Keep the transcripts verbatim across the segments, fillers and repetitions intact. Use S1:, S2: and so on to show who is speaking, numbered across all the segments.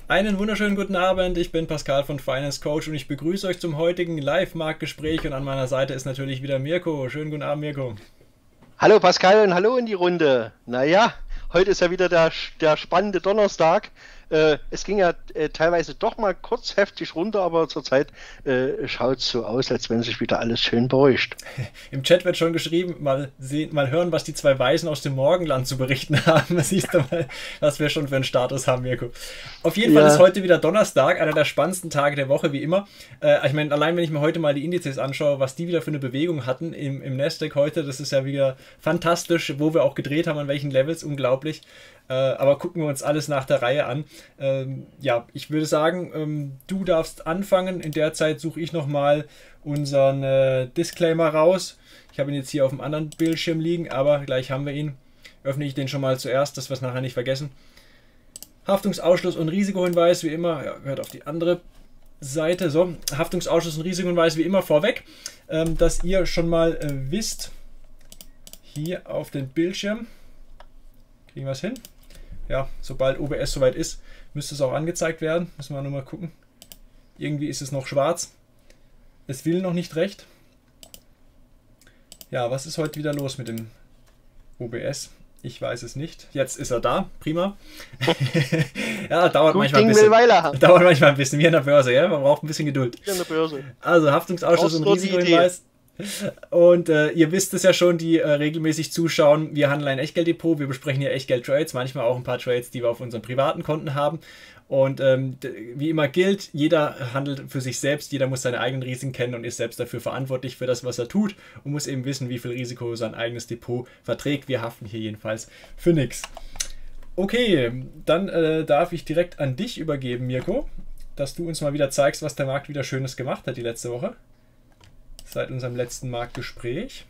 S1: Einen wunderschönen guten Abend, ich bin Pascal von Finance Coach und ich begrüße euch zum heutigen Live-Marktgespräch und an meiner Seite ist natürlich wieder Mirko. Schönen guten Abend, Mirko.
S2: Hallo Pascal und hallo in die Runde. Naja, heute ist ja wieder der, der spannende Donnerstag. Äh, es ging ja äh, teilweise doch mal kurz heftig runter, aber zurzeit äh, schaut es so aus, als wenn sich wieder alles schön beruhigt.
S1: Im Chat wird schon geschrieben, mal sehen, mal hören, was die zwei Weisen aus dem Morgenland zu berichten haben. Siehst du mal, was wir schon für einen Status haben, Mirko. Auf jeden Fall
S2: Ja.
S1: ist heute wieder Donnerstag, einer der spannendsten Tage der Woche, wie immer. Äh, ich meine, allein wenn ich mir heute mal die Indizes anschaue, was die wieder für eine Bewegung hatten im, im Nasdaq heute, das ist ja wieder fantastisch, wo wir auch gedreht haben, an welchen Levels, unglaublich. Äh, aber gucken wir uns alles nach der Reihe an. Ähm, ja, ich würde sagen, ähm, du darfst anfangen. In der Zeit suche ich nochmal unseren äh, Disclaimer raus. Ich habe ihn jetzt hier auf dem anderen Bildschirm liegen, aber gleich haben wir ihn. Öffne ich den schon mal zuerst, dass wir es nachher nicht vergessen. Haftungsausschluss und Risikohinweis, wie immer, ja, gehört auf die andere Seite. So, Haftungsausschluss und Risikohinweis, wie immer vorweg, ähm, dass ihr schon mal äh, wisst, hier auf den Bildschirm, kriegen wir es hin? Ja, sobald O B S soweit ist, müsste es auch angezeigt werden. Müssen wir nur mal gucken. Irgendwie ist es noch schwarz. Es will noch nicht recht. Ja, was ist heute wieder los mit dem O B S? Ich weiß es nicht. Jetzt ist er da. Prima. Ja, dauert
S2: Gut
S1: manchmal ein
S2: Ding
S1: bisschen.
S2: will Weile haben.
S1: Dauert manchmal ein bisschen, wie an der Börse, ja? Man braucht ein bisschen Geduld.
S2: Hier an der Börse.
S1: Also Haftungsausschuss
S2: Brauchst
S1: und
S2: nur die
S1: Risikohinweis. Und äh, ihr wisst es ja schon, die äh, regelmäßig zuschauen. Wir handeln ein Echtgelddepot. Wir besprechen hier Echtgeld-Trades, manchmal auch ein paar Trades, die wir auf unseren privaten Konten haben. Und ähm, wie immer gilt, jeder handelt für sich selbst, jeder muss seine eigenen Risiken kennen und ist selbst dafür verantwortlich für das, was er tut und muss eben wissen, wie viel Risiko sein eigenes Depot verträgt. Wir haften hier jedenfalls für nichts. Okay, dann äh, darf ich direkt an dich übergeben, Mirko, dass du uns mal wieder zeigst, was der Markt wieder Schönes gemacht hat die letzte Woche. Seit unserem letzten Marktgespräch.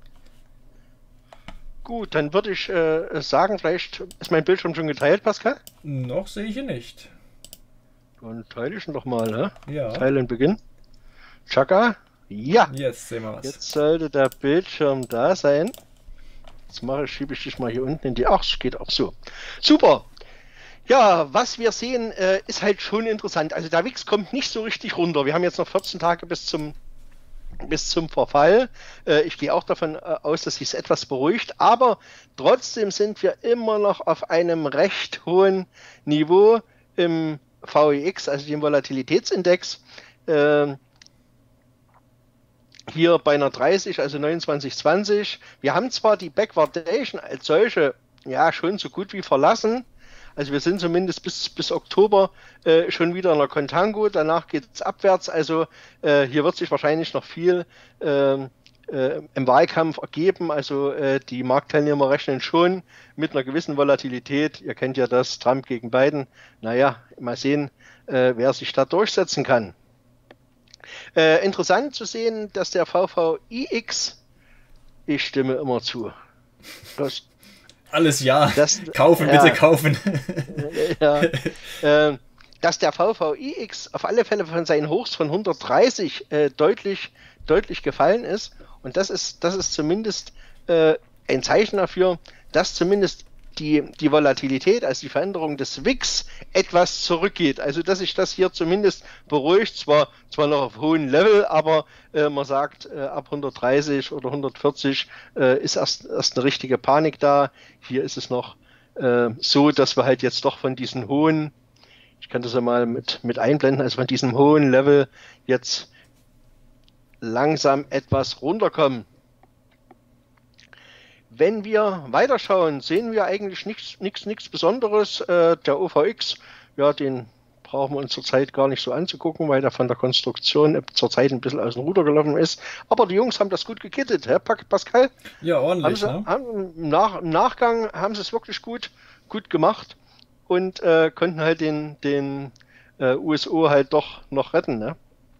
S2: Gut, dann würde ich äh, sagen, vielleicht ist mein Bildschirm schon geteilt, Pascal?
S1: Noch sehe ich ihn nicht.
S2: Dann teile ich ihn doch mal, ne?
S1: Ja.
S2: Teilen Beginn. Chaka. Ja.
S1: Jetzt sehen wir was.
S2: Jetzt sollte der Bildschirm da sein. Jetzt mache ich, schiebe ich dich mal hier unten in die. Ach, es geht auch so. Super. Ja, was wir sehen, äh, ist halt schon interessant. Also der W I X kommt nicht so richtig runter. Wir haben jetzt noch vierzehn Tage bis zum bis zum Verfall. Äh, ich gehe auch davon äh, aus, dass sich es etwas beruhigt, aber trotzdem sind wir immer noch auf einem recht hohen Niveau im V I X, also dem Volatilitätsindex. Äh, hier bei einer dreißig, also neunundzwanzig zwanzig. Wir haben zwar die Backwardation als solche ja schon so gut wie verlassen. Also wir sind zumindest bis, bis Oktober äh, schon wieder in der Contango, danach geht es abwärts, also äh, hier wird sich wahrscheinlich noch viel äh, äh, im Wahlkampf ergeben, also äh, die Marktteilnehmer rechnen schon mit einer gewissen Volatilität, ihr kennt ja das, Trump gegen Biden, naja, mal sehen, äh, wer sich da durchsetzen kann. Äh, interessant zu sehen, dass der V V I X, ich stimme immer zu, das
S1: Alles ja.
S2: Das,
S1: kaufen,
S2: ja,
S1: bitte kaufen.
S2: Ja, äh, dass der V V I X auf alle Fälle von seinen Hochs von hundertdreißig äh, deutlich, deutlich gefallen ist. Und das ist, das ist zumindest äh, ein Zeichen dafür, dass zumindest die, die Volatilität, also die Veränderung des W I X etwas zurückgeht. Also dass sich das hier zumindest beruhigt, zwar, zwar noch auf hohem Level, aber äh, man sagt, äh, ab hundertdreißig oder hundertvierzig äh, ist erst, erst eine richtige Panik da. Hier ist es noch äh, so, dass wir halt jetzt doch von diesen hohen, ich kann das ja mal mit, mit einblenden, also von diesem hohen Level jetzt langsam etwas runterkommen. Wenn wir weiterschauen, sehen wir eigentlich nichts, nichts, nichts Besonderes. Äh, der O V X, ja, den brauchen wir uns zurzeit gar nicht so anzugucken, weil der von der Konstruktion zurzeit ein bisschen aus dem Ruder gelaufen ist. Aber die Jungs haben das gut gekittet, hä, Pascal?
S1: Ja, ordentlich.
S2: Haben sie,
S1: Ne?
S2: haben, im, Nach, Im Nachgang haben sie es wirklich gut, gut gemacht und äh, konnten halt den, den äh, U S O halt doch noch retten, ne?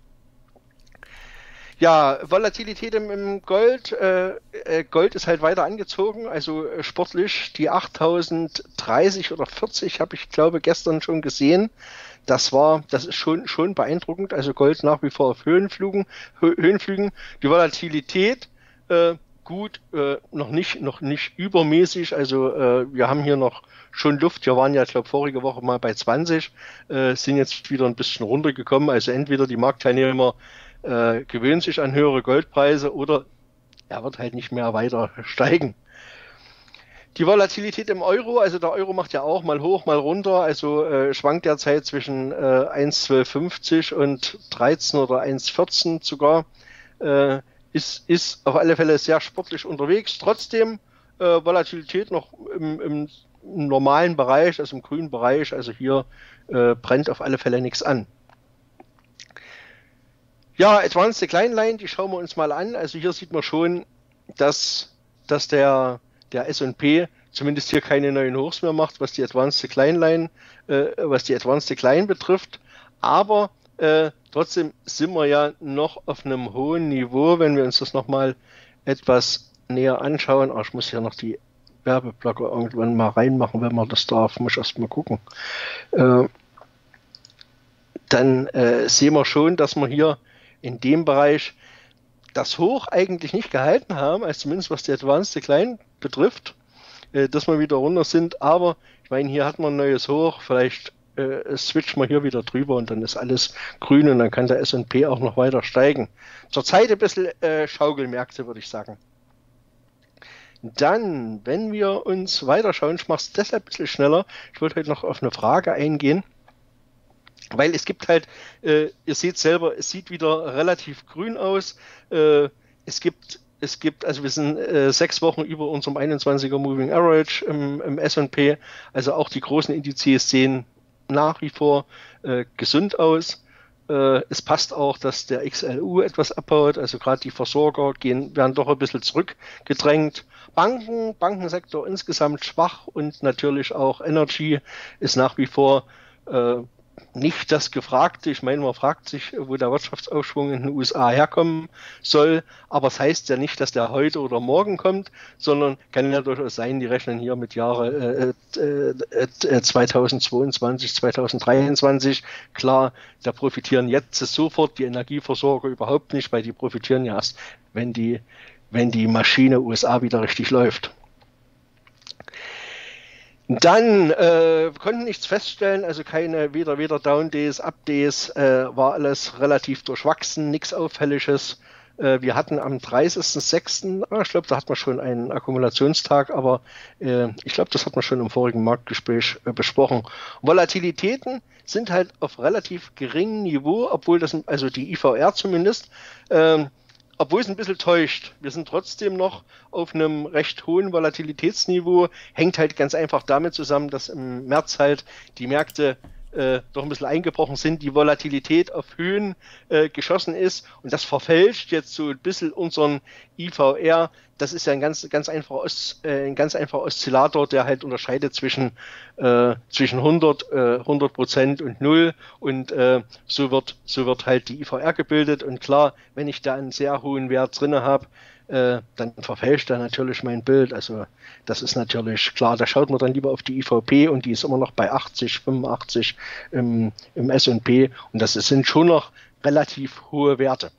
S2: Ja, Volatilität im, im Gold. Äh, äh, Gold ist halt weiter angezogen, also äh, sportlich. Die achttausenddreißig oder vierzig habe ich, glaube gestern schon gesehen. Das war, das ist schon, schon beeindruckend. Also Gold nach wie vor auf Höhenflügen, Hö Höhenflügen. Die Volatilität äh, gut, äh, noch nicht, noch nicht übermäßig. Also äh, wir haben hier noch schon Luft. Wir waren ja, ich glaube, vorige Woche mal bei zwanzig, äh, sind jetzt wieder ein bisschen runtergekommen. Also entweder die Marktteilnehmer äh, gewöhnen sich an höhere Goldpreise oder er wird halt nicht mehr weiter steigen. Die Volatilität im Euro, also der Euro macht ja auch mal hoch, mal runter, also äh, schwankt derzeit zwischen äh, eins Komma zwölf fünfzig und dreizehn oder eins Komma vierzehn sogar. Äh, ist, ist auf alle Fälle sehr sportlich unterwegs. Trotzdem äh, Volatilität noch im, im, im normalen Bereich, also im grünen Bereich, also hier äh, brennt auf alle Fälle nichts an. Ja, Advanced Decline Line, die schauen wir uns mal an. Also hier sieht man schon, dass, dass der der S und P zumindest hier keine neuen Hochs mehr macht, was die Advanced Decline Line, äh, was die Advanced Decline betrifft. Aber äh, trotzdem sind wir ja noch auf einem hohen Niveau, wenn wir uns das nochmal etwas näher anschauen. Oh, ich muss hier noch die Werbeblocker irgendwann mal reinmachen, wenn man das darf. Muss ich erst mal gucken. Äh, dann äh, sehen wir schon, dass wir hier in dem Bereich das Hoch eigentlich nicht gehalten haben, also zumindest was die Advanced Decline betrifft, äh, dass wir wieder runter sind, aber ich meine, hier hat man ein neues Hoch, vielleicht äh, switchen wir hier wieder drüber und dann ist alles grün und dann kann der S und P auch noch weiter steigen. Zurzeit ein bisschen äh, Schaukelmärkte, würde ich sagen. Dann, wenn wir uns weiterschauen, ich mache es deshalb ein bisschen schneller, ich wollte heute noch auf eine Frage eingehen, weil es gibt halt, äh, ihr seht selber, es sieht wieder relativ grün aus. Äh, es gibt, es gibt, also wir sind äh, sechs Wochen über unserem einundzwanziger Moving Average im, im S und P. Also auch die großen Indizes sehen nach wie vor äh, gesund aus. Äh, es passt auch, dass der X L U etwas abbaut. Also gerade die Versorger gehen, werden doch ein bisschen zurückgedrängt. Banken, Bankensektor insgesamt schwach und natürlich auch Energy ist nach wie vor äh, nicht das Gefragte. Ich meine, man fragt sich, wo der Wirtschaftsaufschwung in den U S A herkommen soll, aber es das heißt ja nicht, dass der heute oder morgen kommt, sondern kann ja durchaus sein, die rechnen hier mit Jahre äh, äh, zweitausendzweiundzwanzig, zweitausenddreiundzwanzig. Klar, da profitieren jetzt sofort die Energieversorger überhaupt nicht, weil die profitieren ja erst, wenn die, wenn die Maschine U S A wieder richtig läuft. Dann äh, konnten nichts feststellen, also keine weder weder Down Days, Up Days, äh, war alles relativ durchwachsen, nichts Auffälliges. Äh, wir hatten am dreißigsten sechsten, Ah, ich glaube, da hatten wir schon einen Akkumulationstag, aber äh, ich glaube, das hat man schon im vorigen Marktgespräch äh, besprochen. Volatilitäten sind halt auf relativ geringem Niveau, obwohl das, also die I V R zumindest, äh, obwohl es ein bisschen täuscht. Wir sind trotzdem noch auf einem recht hohen Volatilitätsniveau. Hängt halt ganz einfach damit zusammen, dass im März halt die Märkte äh, doch ein bisschen eingebrochen sind, die Volatilität auf Höhen äh, geschossen ist und das verfälscht jetzt so ein bisschen unseren I V R. Das ist ja ein ganz, ganz einfacher, Os äh, ein ganz einfacher Oszillator, der halt unterscheidet zwischen, äh, zwischen hundert, äh, hundert Prozent und null und äh, so wird, so wird halt die I V R gebildet und klar, wenn ich da einen sehr hohen Wert drinne habe, äh, dann verfälscht er natürlich mein Bild. Also das ist natürlich klar, da schaut man dann lieber auf die I V P und die ist immer noch bei achtzig, fünfundachtzig im, im S und P und das sind schon noch relativ hohe Werte.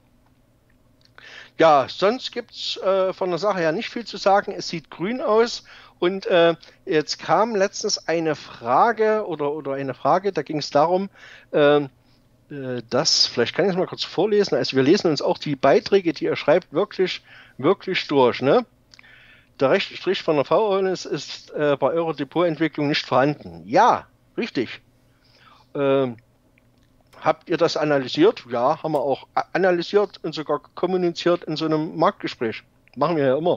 S2: Ja, sonst gibt es äh, von der Sache her nicht viel zu sagen. Es sieht grün aus und äh, jetzt kam letztens eine Frage oder, oder eine Frage, da ging es darum, äh, dass, vielleicht kann ich es mal kurz vorlesen, also wir lesen uns auch die Beiträge, die er schreibt, wirklich, wirklich durch. Ne? Der rechte Strich von der V-Earnings ist äh, bei eurer Depotentwicklung nicht vorhanden. Ja, richtig. Ähm, Habt ihr das analysiert? Ja, haben wir auch analysiert und sogar kommuniziert in so einem Marktgespräch. Machen wir ja immer.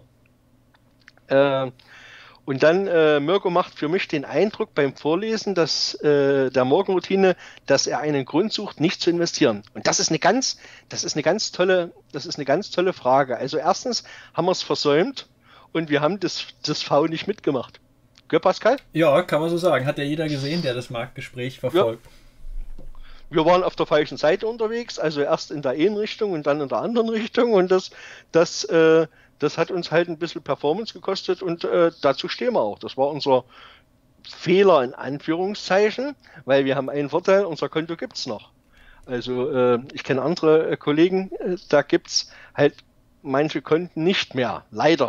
S2: Äh, und dann, äh, Mirko macht für mich den Eindruck beim Vorlesen dass, äh, der Morgenroutine, dass er einen Grund sucht, nicht zu investieren. Und das ist eine ganz, das ist eine ganz tolle, das ist eine ganz tolle Frage. Also erstens haben wir es versäumt und wir haben das, das V nicht mitgemacht. Gell, Pascal?
S1: Ja, kann man so sagen. Hat ja jeder gesehen, der das Marktgespräch verfolgt.
S2: Ja. Wir waren auf der falschen Seite unterwegs, also erst in der einen Richtung und dann in der anderen Richtung und das, das, äh, das hat uns halt ein bisschen Performance gekostet und äh, dazu stehen wir auch. Das war unser Fehler in Anführungszeichen, weil wir haben einen Vorteil, unser Konto gibt's noch. Also äh, ich kenne andere äh, Kollegen, äh, da gibt's halt manche Konten nicht mehr, leider.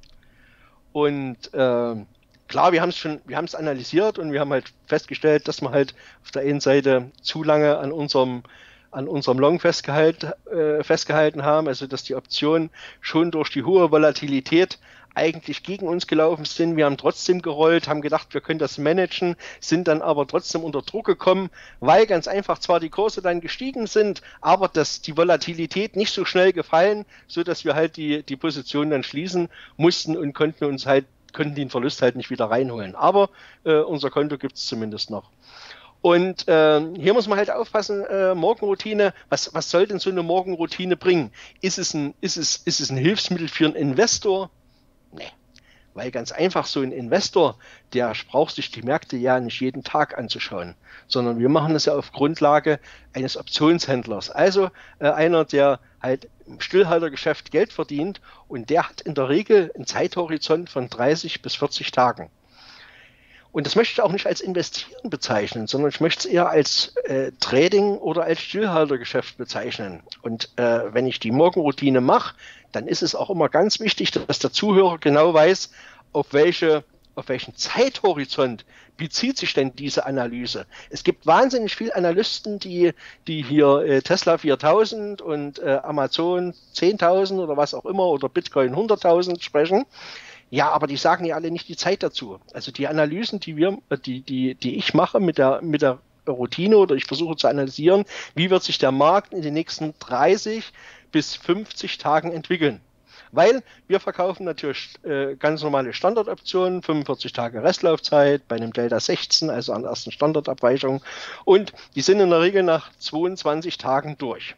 S2: Und äh, klar, wir haben es schon, wir haben es analysiert und wir haben halt festgestellt, dass wir halt auf der einen Seite zu lange an unserem an unserem Long festgehalten, äh, festgehalten haben, also dass die Optionen schon durch die hohe Volatilität eigentlich gegen uns gelaufen sind. Wir haben trotzdem gerollt, haben gedacht, wir können das managen, sind dann aber trotzdem unter Druck gekommen, weil ganz einfach zwar die Kurse dann gestiegen sind, aber dass die Volatilität nicht so schnell gefallen, so dass wir halt die, die Position dann schließen mussten und konnten uns halt, konnten den Verlust halt nicht wieder reinholen. Aber äh, unser Konto gibt es zumindest noch. Und äh, hier muss man halt aufpassen, äh, Morgenroutine, was, was soll denn so eine Morgenroutine bringen? Ist es ein, ist es, ist es ein Hilfsmittel für einen Investor? Nee, weil ganz einfach so ein Investor, der braucht sich die Märkte ja nicht jeden Tag anzuschauen, sondern wir machen das ja auf Grundlage eines Optionshändlers. Also äh, einer, der halt im Stillhaltergeschäft Geld verdient und der hat in der Regel einen Zeithorizont von dreißig bis vierzig Tagen. Und das möchte ich auch nicht als Investieren bezeichnen, sondern ich möchte es eher als äh, Trading oder als Stillhaltergeschäft bezeichnen. Und äh, wenn ich die Morgenroutine mache, dann ist es auch immer ganz wichtig, dass der Zuhörer genau weiß, auf welche, auf welchen Zeithorizont bezieht sich denn diese Analyse. Es gibt wahnsinnig viele Analysten, die, die hier äh, Tesla viertausend und äh, Amazon zehntausend oder was auch immer oder Bitcoin hunderttausend sprechen. Ja, aber die sagen ja alle nicht die Zeit dazu. Also die Analysen, die wir, die, die, die ich mache mit der, mit der Routine oder ich versuche zu analysieren, wie wird sich der Markt in den nächsten dreißig bis fünfzig Tagen entwickeln. Weil wir verkaufen natürlich äh, ganz normale Standardoptionen, fünfundvierzig Tage Restlaufzeit bei einem Delta sechzehn, also an der ersten Standardabweichung. Und die sind in der Regel nach zweiundzwanzig Tagen durch.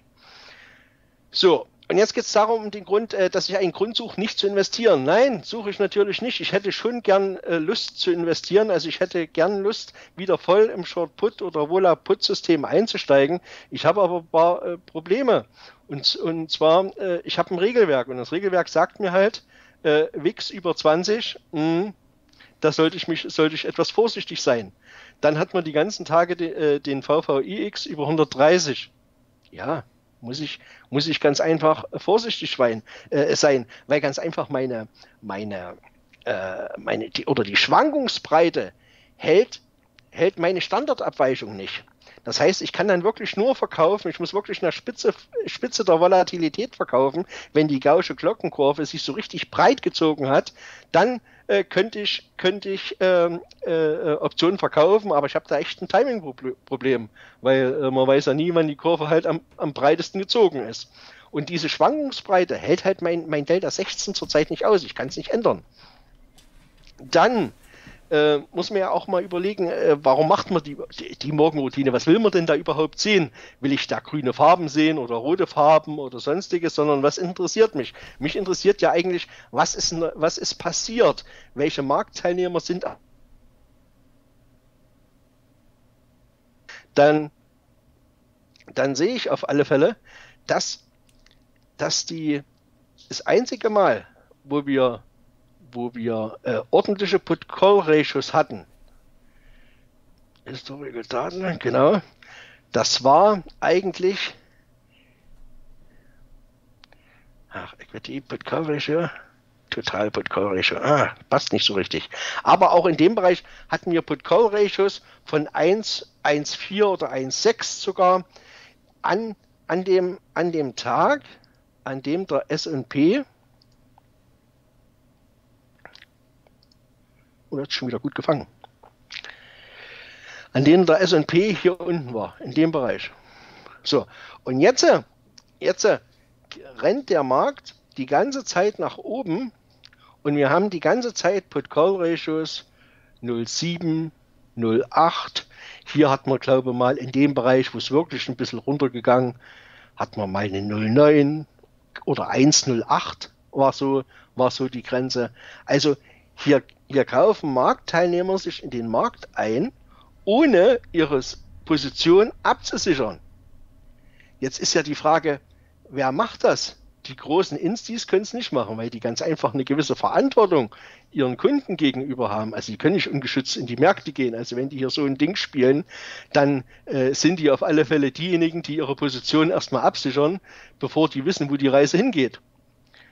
S2: So. Und jetzt geht es darum, um den Grund, dass ich einen Grund suche, nicht zu investieren. Nein, suche ich natürlich nicht. Ich hätte schon gern äh, Lust zu investieren. Also ich hätte gern Lust, wieder voll im Short-Put oder Vola-Put-System einzusteigen. Ich habe aber ein paar äh, Probleme. Und, und zwar, äh, ich habe ein Regelwerk. Und das Regelwerk sagt mir halt, äh, W I X über zwanzig, mh, da sollte ich, mich, sollte ich etwas vorsichtig sein. Dann hat man die ganzen Tage de, äh, den V V I X über hundertdreißig. Ja, muss ich, muss ich ganz einfach vorsichtig sein, äh, sein weil ganz einfach meine, meine, äh, meine die, oder die Schwankungsbreite hält, hält meine Standardabweichung nicht. Das heißt, ich kann dann wirklich nur verkaufen, ich muss wirklich eine Spitze, Spitze der Volatilität verkaufen, wenn die Gaußsche Glockenkurve sich so richtig breit gezogen hat, dann äh, könnte ich, könnte ich ähm, äh, Optionen verkaufen, aber ich habe da echt ein Timing-Problem, weil äh, man weiß ja nie, wann die Kurve halt am, am breitesten gezogen ist. Und diese Schwankungsbreite hält halt mein, mein Delta sechzehn zurzeit nicht aus, ich kann es nicht ändern. Dann Äh, muss man ja auch mal überlegen, äh, warum macht man die, die, die Morgenroutine? Was will man denn da überhaupt sehen? Will ich da grüne Farben sehen oder rote Farben oder sonstiges? Sondern was interessiert mich? Mich interessiert ja eigentlich, was ist, was ist passiert? Welche Marktteilnehmer sind dann, dann sehe ich auf alle Fälle, dass, dass die das einzige Mal, wo wir wo wir äh, ordentliche Put-Call-Ratios hatten. Historical Daten, genau. Das war eigentlich ach, Equity Put-Call-Ratio, Total Put-Call-Ratio, ah, passt nicht so richtig. Aber auch in dem Bereich hatten wir Put-Call-Ratios von eins, eins Komma vier oder eins Komma sechs sogar an, an, dem, an dem Tag, an dem der S und P und hat schon wieder gut gefangen. An denen der S und P hier unten war, in dem Bereich. So, und jetzt, jetzt rennt der Markt die ganze Zeit nach oben und wir haben die ganze Zeit Put-Call-Ratios null Komma sieben, null Komma acht. Hier hat man, glaube ich, mal in dem Bereich, wo es wirklich ein bisschen runtergegangen, hat man mal eine null Komma neun oder eins Komma null acht war so, war so die Grenze. Also Hier, hier kaufen Marktteilnehmer sich in den Markt ein, ohne ihre Position abzusichern. Jetzt ist ja die Frage, wer macht das? Die großen Instis können es nicht machen, weil die ganz einfach eine gewisse Verantwortung ihren Kunden gegenüber haben. Also die können nicht ungeschützt in die Märkte gehen. Also wenn die hier so ein Ding spielen, dann äh, sind die auf alle Fälle diejenigen, die ihre Position erstmal absichern, bevor die wissen, wo die Reise hingeht.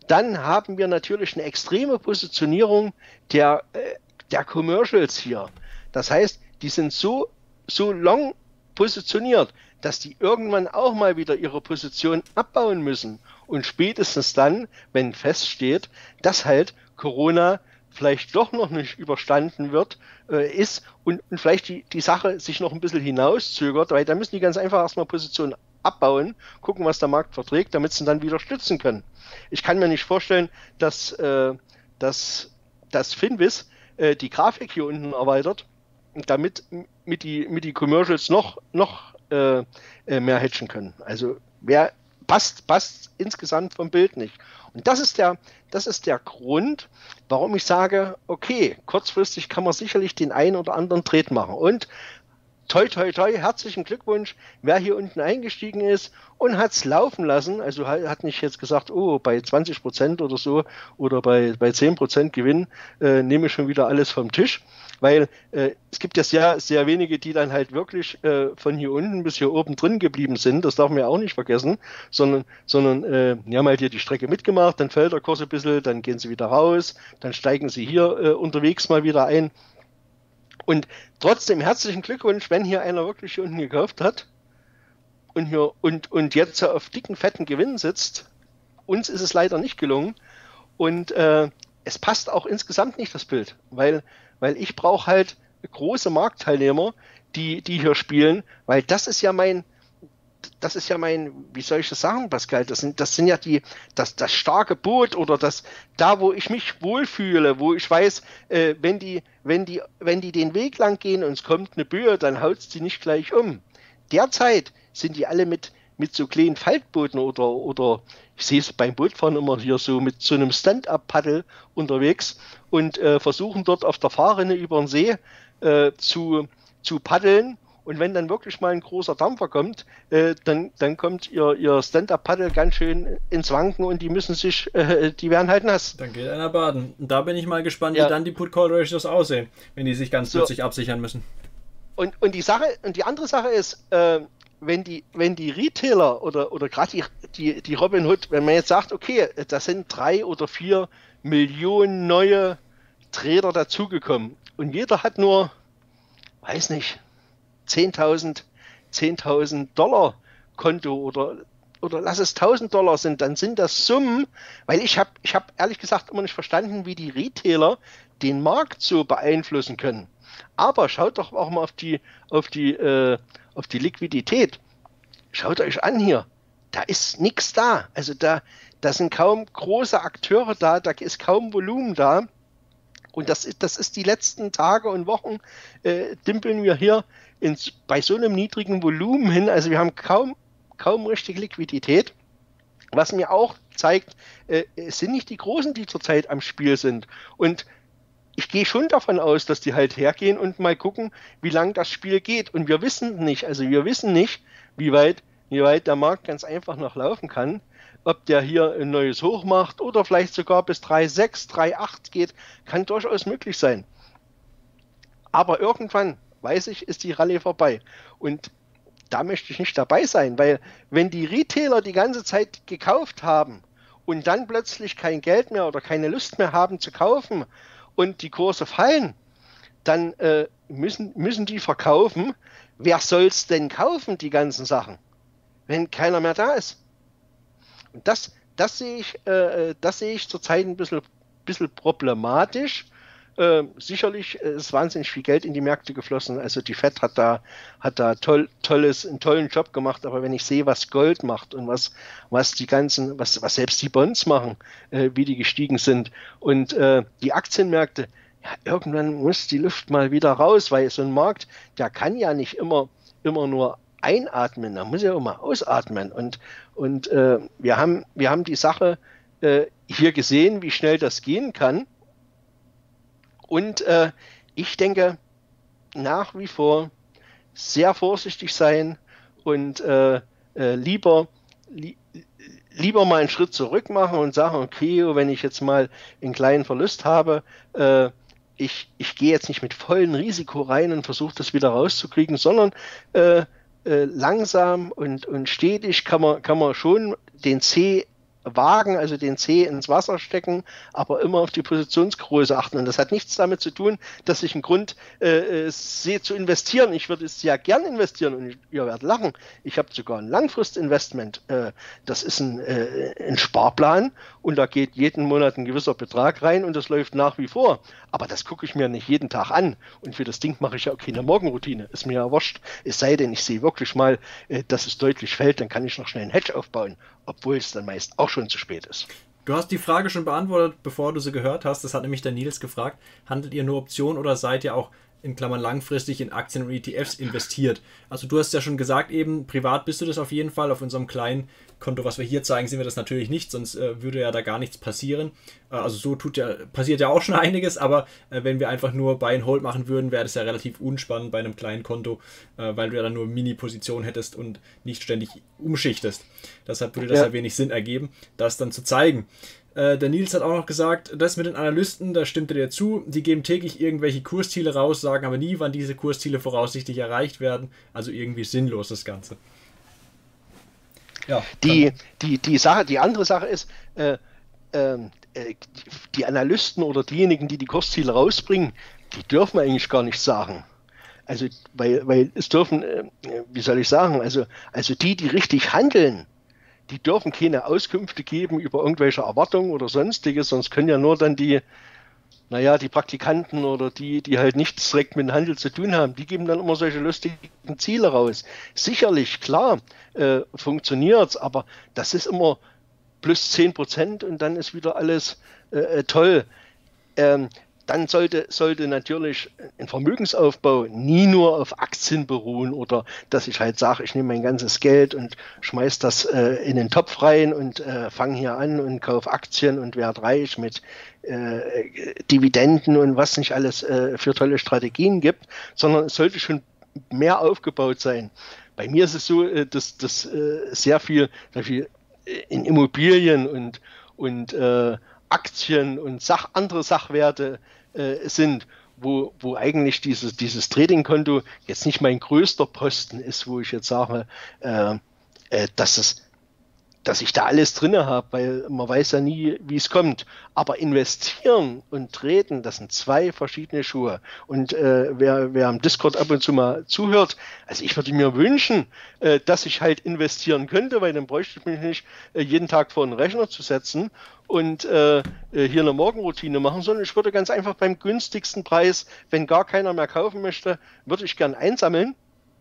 S2: Dann haben wir natürlich eine extreme Positionierung der, der Commercials hier. Das heißt, die sind so, so long positioniert, dass die irgendwann auch mal wieder ihre Position abbauen müssen. Und spätestens dann, wenn feststeht, dass halt Corona vielleicht doch noch nicht überstanden wird, äh, ist und, und vielleicht die, die Sache sich noch ein bisschen hinauszögert, weil da müssen die ganz einfach erstmal Positionen abbauen, gucken, was der Markt verträgt, damit sie dann wieder stützen können. Ich kann mir nicht vorstellen, dass, äh, dass, dass Finviz äh, die Grafik hier unten erweitert, damit mit die, mit die Commercials noch, noch äh, mehr hedgen können. Also wer passt, passt insgesamt vom Bild nicht. Und das ist der, das ist der Grund, warum ich sage, okay, kurzfristig kann man sicherlich den einen oder anderen Trade machen. Und toi, toi, toi, herzlichen Glückwunsch, wer hier unten eingestiegen ist und hat es laufen lassen. Also hat nicht jetzt gesagt, oh, bei zwanzig Prozent oder so oder bei, bei zehn Prozent Gewinn äh, nehme ich schon wieder alles vom Tisch. Weil äh, es gibt ja sehr, sehr wenige, die dann halt wirklich äh, von hier unten bis hier oben drin geblieben sind. Das darf man ja auch nicht vergessen, sondern, sondern äh, die haben halt hier die Strecke mitgemacht, dann fällt der Kurs ein bisschen, dann gehen sie wieder raus, dann steigen sie hier äh, unterwegs mal wieder ein. Und trotzdem herzlichen Glückwunsch, wenn hier einer wirklich hier unten gekauft hat und, hier, und, und jetzt so auf dicken, fetten Gewinn sitzt. Uns ist es leider nicht gelungen. Und äh, es passt auch insgesamt nicht das Bild, weil Weil ich brauche halt große Marktteilnehmer, die, die hier spielen, weil das ist ja mein, das ist ja mein, wie soll ich das sagen, Pascal? Das sind, das sind ja die, das, das starke Boot oder das, da wo ich mich wohlfühle, wo ich weiß, äh, wenn die, wenn die, wenn die den Weg lang gehen und es kommt eine Böe, dann haut es die nicht gleich um. Derzeit sind die alle mit, mit so kleinen Faltbooten oder, oder ich sehe es beim Bootfahren immer hier so mit so einem Stand-up-Paddel unterwegs und äh, versuchen dort auf der Fahrrinne über den See äh, zu, zu paddeln. Und wenn dann wirklich mal ein großer Dampfer kommt, äh, dann, dann kommt ihr, ihr Stand-up-Paddel ganz schön ins Wanken und die müssen sich, äh, die werden halt nass.
S1: Dann geht einer baden. Und da bin ich mal gespannt,
S2: ja.
S1: wie dann die Put-Call-Ratios aussehen, wenn die sich ganz
S2: so.
S1: plötzlich absichern müssen.
S2: Und, und die Sache, und die andere Sache ist, äh, wenn die, wenn die Retailer oder, oder gerade die, die, die Robinhood, wenn man jetzt sagt, okay, das sind drei oder vier Millionen neue Trader dazugekommen und jeder hat nur, weiß nicht, zehntausend Dollar Konto oder, oder lass es tausend Dollar sind, dann sind das Summen, weil ich habe ich hab ehrlich gesagt immer nicht verstanden, wie die Retailer den Markt so beeinflussen können. Aber schaut doch auch mal auf die, auf die, äh, auf die Liquidität. Schaut euch an hier. Da ist nichts da. Also da, da sind kaum große Akteure da, da ist kaum Volumen da. Und das ist, das ist die letzten Tage und Wochen, äh, dimpeln wir hier ins, bei so einem niedrigen Volumen hin. Also wir haben kaum, kaum richtig Liquidität. Was mir auch zeigt, äh, es sind nicht die Großen, die zurzeit am Spiel sind. Und ich gehe schon davon aus, dass die halt hergehen und mal gucken, wie lang das Spiel geht. Und wir wissen nicht, also wir wissen nicht, wie weit, wie weit der Markt ganz einfach noch laufen kann. Ob der hier ein neues Hoch macht oder vielleicht sogar bis drei Komma sechs, drei Komma acht geht, kann durchaus möglich sein. Aber irgendwann, weiß ich, ist die Rallye vorbei. Und da möchte ich nicht dabei sein, weil wenn die Retailer die ganze Zeit gekauft haben und dann plötzlich kein Geld mehr oder keine Lust mehr haben zu kaufen und die Kurse fallen, dann äh, müssen, müssen die verkaufen. Wer soll es denn kaufen, die ganzen Sachen, wenn keiner mehr da ist? Und das, das sehe ich, äh, das sehe ich zurzeit ein bisschen, bisschen problematisch. Äh, sicherlich ist wahnsinnig viel Geld in die Märkte geflossen. Also die Fed hat da, hat da toll, tolles, einen tollen Job gemacht. Aber wenn ich sehe, was Gold macht und was, was die ganzen, was, was selbst die Bonds machen, äh, wie die gestiegen sind und äh, die Aktienmärkte, ja, irgendwann muss die Luft mal wieder raus, weil so ein Markt, der kann ja nicht immer, immer nur einatmen, da muss ja auch mal ausatmen. Und, und äh, wir haben, wir haben die Sache äh, hier gesehen, wie schnell das gehen kann. Und äh, ich denke, nach wie vor sehr vorsichtig sein und äh, äh, lieber, li lieber mal einen Schritt zurück machen und sagen, okay, wenn ich jetzt mal einen kleinen Verlust habe, äh, ich, ich gehe jetzt nicht mit vollem Risiko rein und versuche das wieder rauszukriegen, sondern äh, äh, langsam und, und stetig kann man, kann man schon den C wagen, also den Zeh ins Wasser stecken, aber immer auf die Positionsgröße achten. Und das hat nichts damit zu tun, dass ich einen Grund äh, sehe zu investieren. Ich würde es sehr gern investieren und ihr werdet lachen. Ich habe sogar ein Langfristinvestment. Äh, das ist ein, äh, ein Sparplan und da geht jeden Monat ein gewisser Betrag rein und das läuft nach wie vor. Aber das gucke ich mir nicht jeden Tag an. Und für das Ding mache ich ja auch keine Morgenroutine. Ist mir ja wurscht. Es sei denn, ich sehe wirklich mal, äh, dass es deutlich fällt, dann kann ich noch schnell einen Hedge aufbauen, obwohl es dann meist auch schon zu spät ist.
S1: Du hast die Frage schon beantwortet, bevor du sie gehört hast. Das hat nämlich der Nils gefragt. Handelt ihr nur Optionen oder seid ihr auch in Klammern langfristig in Aktien und E T Fs investiert? Also du hast ja schon gesagt eben, privat bist du das auf jeden Fall. Auf unserem kleinen Konto, was wir hier zeigen, sehen wir das natürlich nicht, sonst äh, würde ja da gar nichts passieren. Äh, also so tut ja, passiert ja auch schon einiges, aber äh, wenn wir einfach nur Buy and Hold machen würden, wäre das ja relativ unspannend bei einem kleinen Konto, äh, weil du ja dann nur Mini-Position hättest und nicht ständig umschichtest. Deshalb würde das ja, ja wenig Sinn ergeben, das dann zu zeigen. Äh, der Nils hat auch noch gesagt, das mit den Analysten, da stimmt er dir zu, die geben täglich irgendwelche Kursziele raus, sagen aber nie, wann diese Kursziele voraussichtlich erreicht werden. Also irgendwie sinnlos das Ganze.
S2: Ja, die, die, die, Sache, die andere Sache ist, äh, äh, die Analysten oder diejenigen, die die Kursziele rausbringen, die dürfen eigentlich gar nicht sagen. Also, weil, weil es dürfen, äh, wie soll ich sagen, also, also die, die richtig handeln, die dürfen keine Auskünfte geben über irgendwelche Erwartungen oder sonstiges, sonst können ja nur dann die, naja, die Praktikanten oder die, die halt nichts direkt mit dem Handel zu tun haben, die geben dann immer solche lustigen Ziele raus. Sicherlich, klar, äh, funktioniert es, aber das ist immer plus zehn Prozent und dann ist wieder alles äh, toll. Ähm, dann sollte, sollte natürlich ein Vermögensaufbau nie nur auf Aktien beruhen oder dass ich halt sage, ich nehme mein ganzes Geld und schmeiß das äh, in den Topf rein und äh, fange hier an und kaufe Aktien und werde reich mit äh, Dividenden und was nicht alles äh, für tolle Strategien gibt, sondern es sollte schon mehr aufgebaut sein. Bei mir ist es so, äh, dass, dass äh, sehr viel, sehr viel in Immobilien und, und äh, Aktien und Sach, andere Sachwerte äh, sind, wo, wo eigentlich dieses, dieses Trading-Konto jetzt nicht mein größter Posten ist, wo ich jetzt sage, äh, äh, dass, es, dass ich da alles drin habe, weil man weiß ja nie, wie es kommt. Aber investieren und traden, das sind zwei verschiedene Schuhe. Und äh, wer, wer am Discord ab und zu mal zuhört, also ich würde mir wünschen, äh, dass ich halt investieren könnte, weil dann bräuchte ich mich nicht äh, jeden Tag vor den Rechner zu setzen und äh, hier eine Morgenroutine machen, sondern ich würde ganz einfach beim günstigsten Preis, wenn gar keiner mehr kaufen möchte, würde ich gern einsammeln.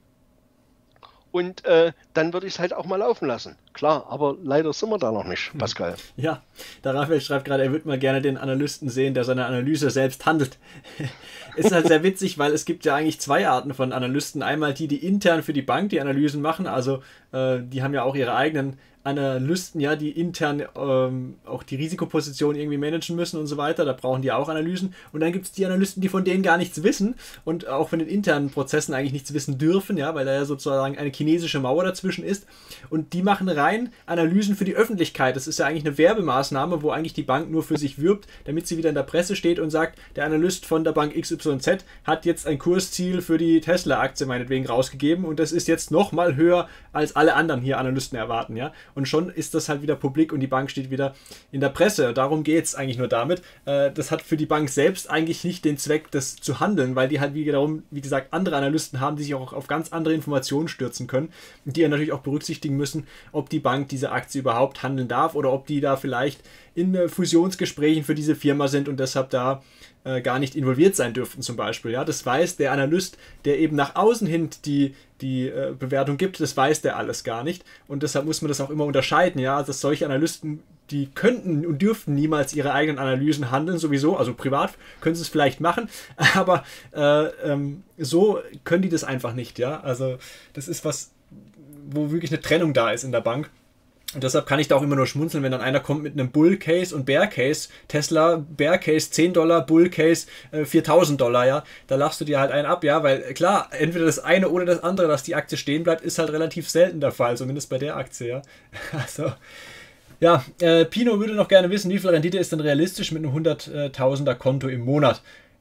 S2: Und äh, dann würde ich es halt auch mal laufen lassen. Klar, aber leider sind wir da noch nicht, Pascal.
S1: Ja, der Raphael schreibt gerade, er würde mal gerne den Analysten sehen, der seine Analyse selbst handelt. Ist halt sehr witzig, weil es gibt ja eigentlich zwei Arten von Analysten. Einmal die, die intern für die Bank die Analysen machen, also äh, die haben ja auch ihre eigenen Analysten, ja, die intern ähm, auch die Risikoposition irgendwie managen müssen und so weiter, da brauchen die auch Analysen. Und dann gibt es die Analysten, die von denen gar nichts wissen und auch von den internen Prozessen eigentlich nichts wissen dürfen, ja, weil da ja sozusagen eine chinesische Mauer dazwischen ist. Und die machen rein Analysen für die Öffentlichkeit. Das ist ja eigentlich eine Werbemaßnahme, wo eigentlich die Bank nur für sich wirbt, damit sie wieder in der Presse steht und sagt, der Analyst von der Bank X Y Z hat jetzt ein Kursziel für die Tesla-Aktie meinetwegen rausgegeben und das ist jetzt nochmal höher, als alle anderen hier Analysten erwarten, ja. Und schon ist das halt wieder publik und die Bank steht wieder in der Presse. Und darum geht es eigentlich nur damit. Das hat für die Bank selbst eigentlich nicht den Zweck, das zu handeln, weil die halt wiederum, wie gesagt, andere Analysten haben, die sich auch auf ganz andere Informationen stürzen können und die ja natürlich auch berücksichtigen müssen, ob die Bank diese Aktie überhaupt handeln darf oder ob die da vielleicht in Fusionsgesprächen für diese Firma sind und deshalb da äh, gar nicht involviert sein dürften zum Beispiel. Ja, das weiß der Analyst, der eben nach außen hin die, die äh, Bewertung gibt, das weiß der alles gar nicht und deshalb muss man das auch immer unterscheiden, ja, dass solche Analysten, die könnten und dürften niemals ihre eigenen Analysen handeln, sowieso, also privat können sie es vielleicht machen, aber äh, ähm, so können die das einfach nicht, ja, also das ist was, wo wirklich eine Trennung da ist in der Bank. Und deshalb kann ich da auch immer nur schmunzeln, wenn dann einer kommt mit einem Bull-Case und Bear-Case. Tesla, Bear-Case zehn Dollar, Bull-Case äh, viertausend Dollar, ja. Da lachst du dir halt einen ab, ja, weil klar, entweder das eine oder das andere, dass die Aktie stehen bleibt, ist halt relativ selten der Fall, zumindest bei der Aktie, ja. Also, ja, äh, Pino würde noch gerne wissen, wie viel Rendite ist denn realistisch mit einem hunderttausender Konto im Monat?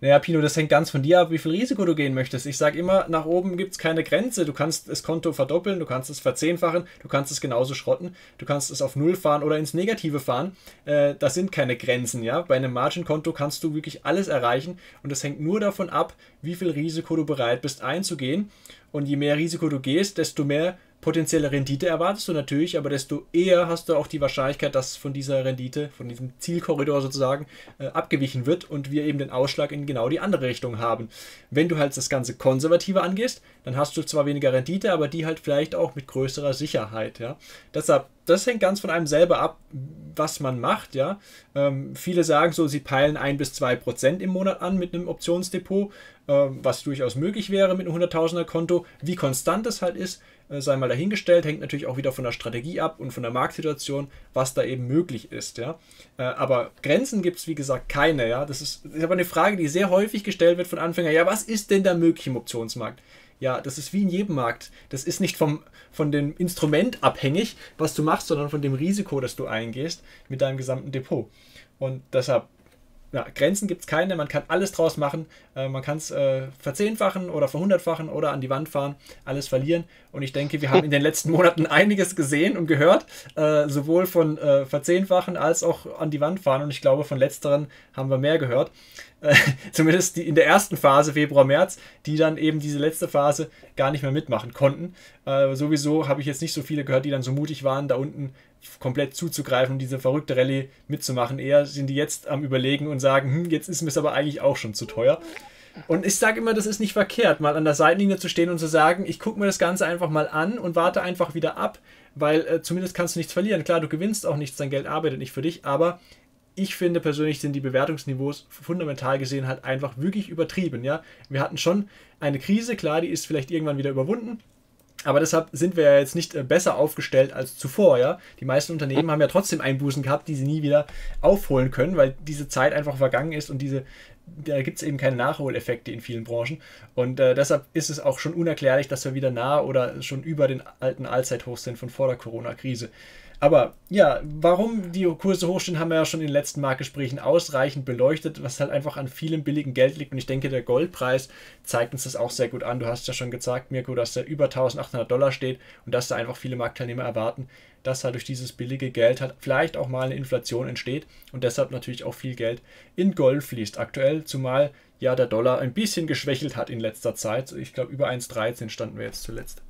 S1: Naja, Pino, das hängt ganz von dir ab, wie viel Risiko du gehen möchtest. Ich sage immer, nach oben gibt es keine Grenze. Du kannst das Konto verdoppeln, du kannst es verzehnfachen, du kannst es genauso schrotten, du kannst es auf Null fahren oder ins Negative fahren. Äh, das sind keine Grenzen, ja. Bei einem Margin-Konto kannst du wirklich alles erreichen und das hängt nur davon ab, wie viel Risiko du bereit bist einzugehen. Und je mehr Risiko du gehst, desto mehr potenzielle Rendite erwartest du natürlich, aber desto eher hast du auch die Wahrscheinlichkeit, dass von dieser Rendite, von diesem Zielkorridor sozusagen, äh, abgewichen wird und wir eben den Ausschlag in genau die andere Richtung haben. Wenn du halt das Ganze konservativer angehst, dann hast du zwar weniger Rendite, aber die halt vielleicht auch mit größerer Sicherheit. Ja? Deshalb, das hängt ganz von einem selber ab, was man macht. Ja? Ähm, viele sagen so, sie peilen ein bis zwei Prozent im Monat an mit einem Optionsdepot, äh, was durchaus möglich wäre mit einem hunderttausender Konto. Wie konstant es halt ist, sei mal dahingestellt, hängt natürlich auch wieder von der Strategie ab und von der Marktsituation, was da eben möglich ist. Ja? Aber Grenzen gibt es, wie gesagt, keine. Ja? Das ist, das ist aber eine Frage, die sehr häufig gestellt wird von Anfängern. Ja, was ist denn da möglich im Optionsmarkt? Ja, das ist wie in jedem Markt. Das ist nicht vom, von dem Instrument abhängig, was du machst, sondern von dem Risiko, das du eingehst mit deinem gesamten Depot. Und deshalb, ja, Grenzen gibt es keine, man kann alles draus machen, äh, man kann es äh, verzehnfachen oder verhundertfachen oder an die Wand fahren, alles verlieren und ich denke, wir haben in den letzten Monaten einiges gesehen und gehört, äh, sowohl von äh, verzehnfachen als auch an die Wand fahren und ich glaube, von letzteren haben wir mehr gehört, äh, zumindest die in der ersten Phase, Februar, März, die dann eben diese letzte Phase gar nicht mehr mitmachen konnten. Äh, sowieso habe ich jetzt nicht so viele gehört, die dann so mutig waren, da unten komplett zuzugreifen und diese verrückte Rallye mitzumachen. Eher sind die jetzt am Überlegen und sagen, hm, jetzt ist mir es aber eigentlich auch schon zu teuer. Und ich sage immer, das ist nicht verkehrt, mal an der Seitenlinie zu stehen und zu sagen, ich gucke mir das Ganze einfach mal an und warte einfach wieder ab, weil äh, zumindest kannst du nichts verlieren. Klar, du gewinnst auch nichts, dein Geld arbeitet nicht für dich, aber ich finde persönlich sind die Bewertungsniveaus fundamental gesehen halt einfach wirklich übertrieben. Ja? Wir hatten schon eine Krise, klar, die ist vielleicht irgendwann wieder überwunden. Aber deshalb sind wir ja jetzt nicht besser aufgestellt als zuvor. Ja? Die meisten Unternehmen haben ja trotzdem Einbußen gehabt, die sie nie wieder aufholen können, weil diese Zeit einfach vergangen ist und diese, da gibt es eben keine Nachholeffekte in vielen Branchen. Und äh, deshalb ist es auch schon unerklärlich, dass wir wieder nah oder schon über den alten Allzeithochs sind von vor der Corona-Krise. Aber ja, warum die Kurse hochstehen, haben wir ja schon in den letzten Marktgesprächen ausreichend beleuchtet, was halt einfach an vielem billigen Geld liegt. Und ich denke, der Goldpreis zeigt uns das auch sehr gut an. Du hast ja schon gesagt, Mirko, dass der über eintausendachthundert Dollar steht und dass da einfach viele Marktteilnehmer erwarten, dass halt durch dieses billige Geld halt vielleicht auch mal eine Inflation entsteht und deshalb natürlich auch viel Geld in Gold fließt aktuell, zumal ja der Dollar ein bisschen geschwächelt hat in letzter Zeit. Ich glaube, über eins Komma dreizehn standen wir jetzt zuletzt.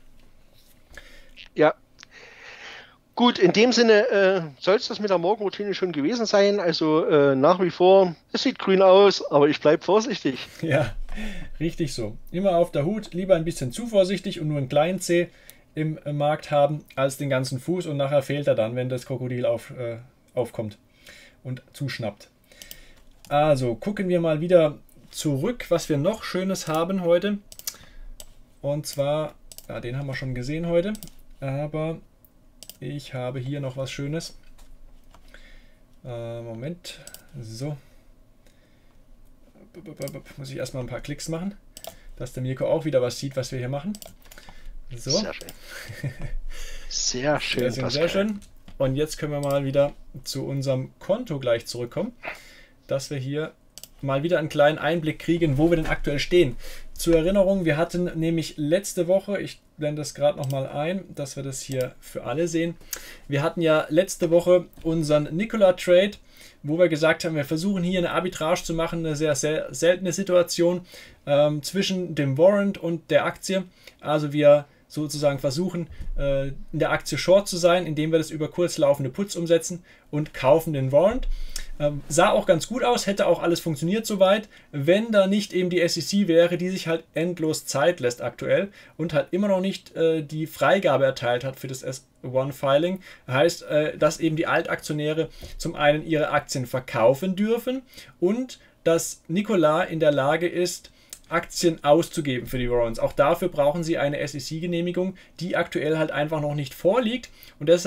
S2: Ja. Gut, in dem Sinne äh, soll es das mit der Morgenroutine schon gewesen sein. Also äh, nach wie vor, es sieht grün aus, aber ich bleibe vorsichtig.
S1: Ja, richtig so. Immer auf der Hut, lieber ein bisschen zu vorsichtig und nur einen kleinen Zeh im äh, Markt haben, als den ganzen Fuß und nachher fehlt er dann, wenn das Krokodil auf, äh, aufkommt und zuschnappt. Also gucken wir mal wieder zurück, was wir noch Schönes haben heute. Und zwar, ja, den haben wir schon gesehen heute, aber ich habe hier noch was Schönes. Äh, Moment. So. Muss ich erstmal ein paar Klicks machen, dass der Mirko auch wieder was sieht, was wir hier machen. So.
S2: Sehr schön. Sehr schön.
S1: Sehr, sehr schön. Und jetzt können wir mal wieder zu unserem Konto gleich zurückkommen, dass wir hier mal wieder einen kleinen Einblick kriegen, wo wir denn aktuell stehen. Zur Erinnerung, wir hatten nämlich letzte Woche, ich blende das gerade nochmal ein, dass wir das hier für alle sehen. Wir hatten ja letzte Woche unseren Nikola-Trade, wo wir gesagt haben, wir versuchen hier eine Arbitrage zu machen, eine sehr, sehr seltene Situation ähm, zwischen dem Warrant und der Aktie. Also wir sozusagen versuchen, äh, in der Aktie Short zu sein, indem wir das über kurz laufende Puts umsetzen und kaufen den Warrant. Ähm, sah auch ganz gut aus, hätte auch alles funktioniert soweit, wenn da nicht eben die S E C wäre, die sich halt endlos Zeit lässt aktuell und halt immer noch nicht äh, die Freigabe erteilt hat für das S eins Filing. Heißt, äh, dass eben die Altaktionäre zum einen ihre Aktien verkaufen dürfen und dass Nikola in der Lage ist, Aktien auszugeben für die Warrants. Auch dafür brauchen sie eine S E C-Genehmigung, die aktuell halt einfach noch nicht vorliegt und deshalb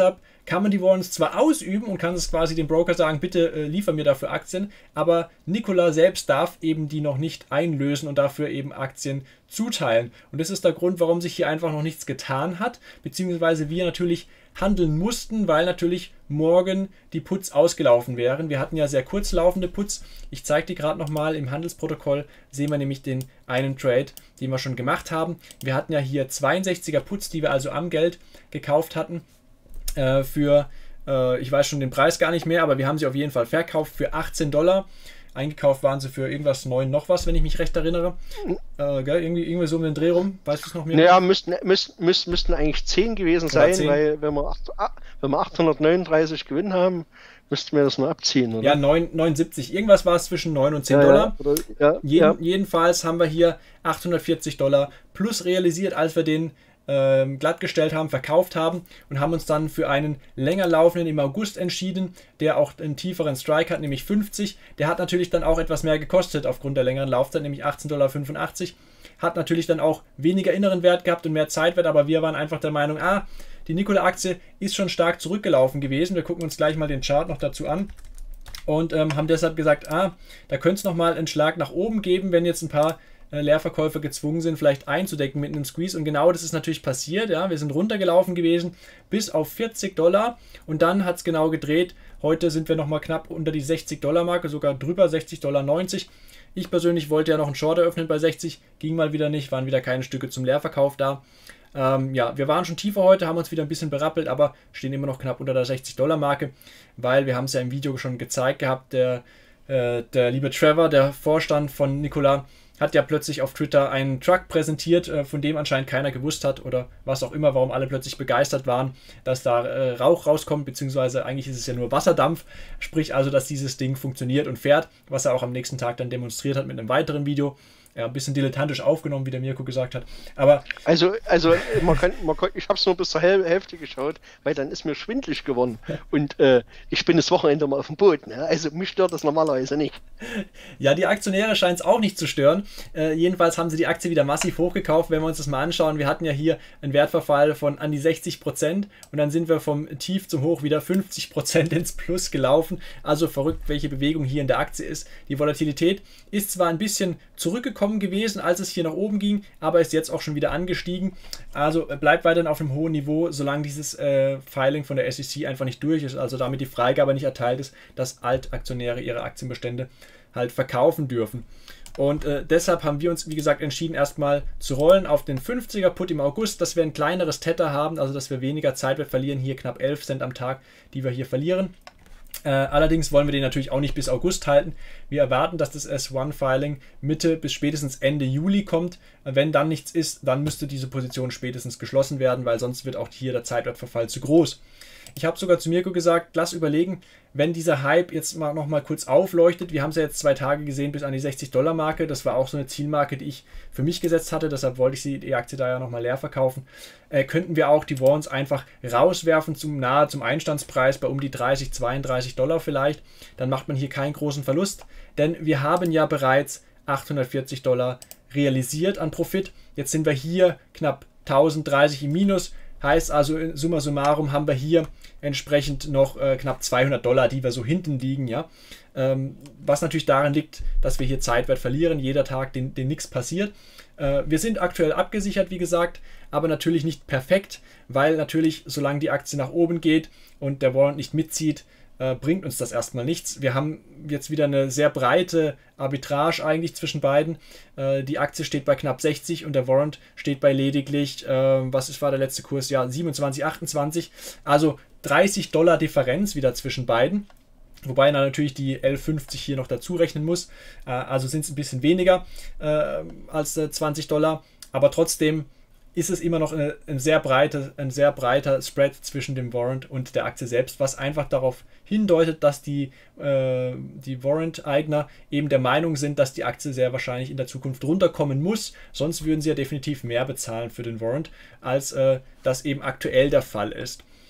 S1: kann man die Warrants zwar ausüben und kann es quasi dem Broker sagen, bitte äh, liefer mir dafür Aktien, aber Nikola selbst darf eben die noch nicht einlösen und dafür eben Aktien zuteilen. Und das ist der Grund, warum sich hier einfach noch nichts getan hat, beziehungsweise wir natürlich handeln mussten, weil natürlich morgen die Puts ausgelaufen wären. Wir hatten ja sehr kurz laufende Puts. Ich zeige die gerade nochmal. Im Handelsprotokoll sehen wir nämlich den einen Trade, den wir schon gemacht haben. Wir hatten ja hier zweiundsechziger Puts, die wir also am Geld gekauft hatten äh, für, äh, ich weiß schon den Preis gar nicht mehr, aber wir haben sie auf jeden Fall verkauft für achtzehn Dollar. Eingekauft waren sie für irgendwas neun noch was, wenn ich mich recht erinnere. Äh, gell? Irgendwie, irgendwie so um den Dreh rum. Weißt du es noch mehr?
S2: Naja, müssten, müssten, müssten, müssten eigentlich zehn gewesen sein,
S1: zehn.
S2: Weil wenn wir, wenn wir achthundertneununddreißig Gewinn haben, müssten wir das nur abziehen, oder?
S1: Ja, neun, neunundsiebzig. Irgendwas war es zwischen neun und zehn
S2: ja,
S1: Dollar.
S2: Ja, oder, ja,
S1: Jeden,
S2: ja.
S1: Jedenfalls haben wir hier achthundertvierzig Dollar plus realisiert, als wir den ähm, glattgestellt haben, verkauft haben und haben uns dann für einen länger laufenden im August entschieden, der auch einen tieferen Strike hat, nämlich fünfzig. Der hat natürlich dann auch etwas mehr gekostet aufgrund der längeren Laufzeit, nämlich achtzehn Komma fünfundachtzig Dollar. Hat natürlich dann auch weniger inneren Wert gehabt und mehr Zeitwert, aber wir waren einfach der Meinung, ah, die Nikola-Aktie ist schon stark zurückgelaufen gewesen. Wir gucken uns gleich mal den Chart noch dazu an und ähm, haben deshalb gesagt, ah, da könnte es nochmal einen Schlag nach oben geben, wenn jetzt ein paar äh, Leerverkäufer gezwungen sind, vielleicht einzudecken mit einem Squeeze. Und genau das ist natürlich passiert. Ja, wir sind runtergelaufen gewesen bis auf vierzig Dollar und dann hat es genau gedreht. Heute sind wir nochmal knapp unter die sechzig Dollar Marke, sogar drüber, sechzig Komma neunzig Dollar. Ich persönlich wollte ja noch einen Short eröffnen bei sechzig, ging mal wieder nicht, waren wieder keine Stücke zum Leerverkauf da. Ähm, ja, wir waren schon tiefer heute, haben uns wieder ein bisschen berappelt, aber stehen immer noch knapp unter der sechzig Dollar Marke, weil wir haben es ja im Video schon gezeigt gehabt, der, äh, der liebe Trevor, der Vorstand von Nikola, hat ja plötzlich auf Twitter einen Truck präsentiert, äh, von dem anscheinend keiner gewusst hat oder was auch immer, warum alle plötzlich begeistert waren, dass da äh, Rauch rauskommt, beziehungsweise eigentlich ist es ja nur Wasserdampf, sprich also, dass dieses Ding funktioniert und fährt, was er auch am nächsten Tag dann demonstriert hat mit einem weiteren Video. Ja, ein bisschen dilettantisch aufgenommen, wie der Mirko gesagt hat. Aber
S2: also, also man kann, man kann, ich habe es nur bis zur Hälfte geschaut, weil dann ist mir schwindelig geworden. Und äh, ich bin das Wochenende mal auf dem Boot. Ne? Also mich stört das normalerweise nicht.
S1: Ja, die Aktionäre scheint es auch nicht zu stören. Äh, jedenfalls haben sie die Aktie wieder massiv hochgekauft. Wenn wir uns das mal anschauen, wir hatten ja hier einen Wertverfall von an die sechzig Prozent und dann sind wir vom Tief zum Hoch wieder fünfzig Prozent ins Plus gelaufen. Also verrückt, welche Bewegung hier in der Aktie ist. Die Volatilität ist zwar ein bisschen zurückgekommen gewesen, als es hier nach oben ging, aber ist jetzt auch schon wieder angestiegen. Also bleibt weiterhin auf einem hohen Niveau, solange dieses äh, Filing von der S E C einfach nicht durch ist, also damit die Freigabe nicht erteilt ist, dass Altaktionäre ihre Aktienbestände halt verkaufen dürfen. Und äh, deshalb haben wir uns, wie gesagt, entschieden, erstmal zu rollen auf den fünfziger Put im August, dass wir ein kleineres Tether haben, also dass wir weniger Zeitwert verlieren, hier knapp elf Cent am Tag, die wir hier verlieren. Äh, allerdings wollen wir den natürlich auch nicht bis August halten. Wir erwarten, dass das S eins Filing Mitte bis spätestens Ende Juli kommt. Wenn dann nichts ist, dann müsste diese Position spätestens geschlossen werden, weil sonst wird auch hier der Zeitwertverfall zu groß. Ich habe sogar zu Mirko gesagt, lass überlegen, wenn dieser Hype jetzt mal noch mal kurz aufleuchtet, wir haben es ja jetzt zwei Tage gesehen bis an die sechzig Dollar Marke, das war auch so eine Zielmarke, die ich für mich gesetzt hatte, deshalb wollte ich sie, die Aktie da ja nochmal leer verkaufen, äh, könnten wir auch die Warrants einfach rauswerfen zum nahe zum Einstandspreis bei um die dreißig, zweiunddreißig Dollar vielleicht, dann macht man hier keinen großen Verlust, denn wir haben ja bereits achthundertvierzig Dollar realisiert an Profit, jetzt sind wir hier knapp tausenddreißig im Minus. Heißt also, summa summarum haben wir hier entsprechend noch äh, knapp zweihundert Dollar, die wir so hinten liegen, ja. Ähm, was natürlich daran liegt, dass wir hier Zeitwert verlieren, jeder Tag, den, den nichts passiert. Äh, wir sind aktuell abgesichert, wie gesagt, aber natürlich nicht perfekt, weil natürlich, solange die Aktie nach oben geht und der Warrant nicht mitzieht, äh, bringt uns das erstmal nichts. Wir haben jetzt wieder eine sehr breite Arbitrage eigentlich zwischen beiden. Äh, die Aktie steht bei knapp sechzig und der Warrant steht bei lediglich, äh, was ist, war der letzte Kurs? Ja, siebenundzwanzig, achtundzwanzig. Also dreißig Dollar Differenz wieder zwischen beiden. Wobei man natürlich die elf fünfzig hier noch dazu rechnen muss. Äh, also sind es ein bisschen weniger äh, als äh, zwanzig Dollar. Aber trotzdem ist es immer noch eine, ein, sehr breite, ein sehr breiter Spread zwischen dem Warrant und der Aktie selbst, was einfach darauf hindeutet, dass die, äh, die Warrant-Eigner eben der Meinung sind, dass die Aktie sehr wahrscheinlich in der Zukunft runterkommen muss. Sonst würden sie ja definitiv mehr bezahlen für den Warrant, als äh, das eben aktuell der Fall ist.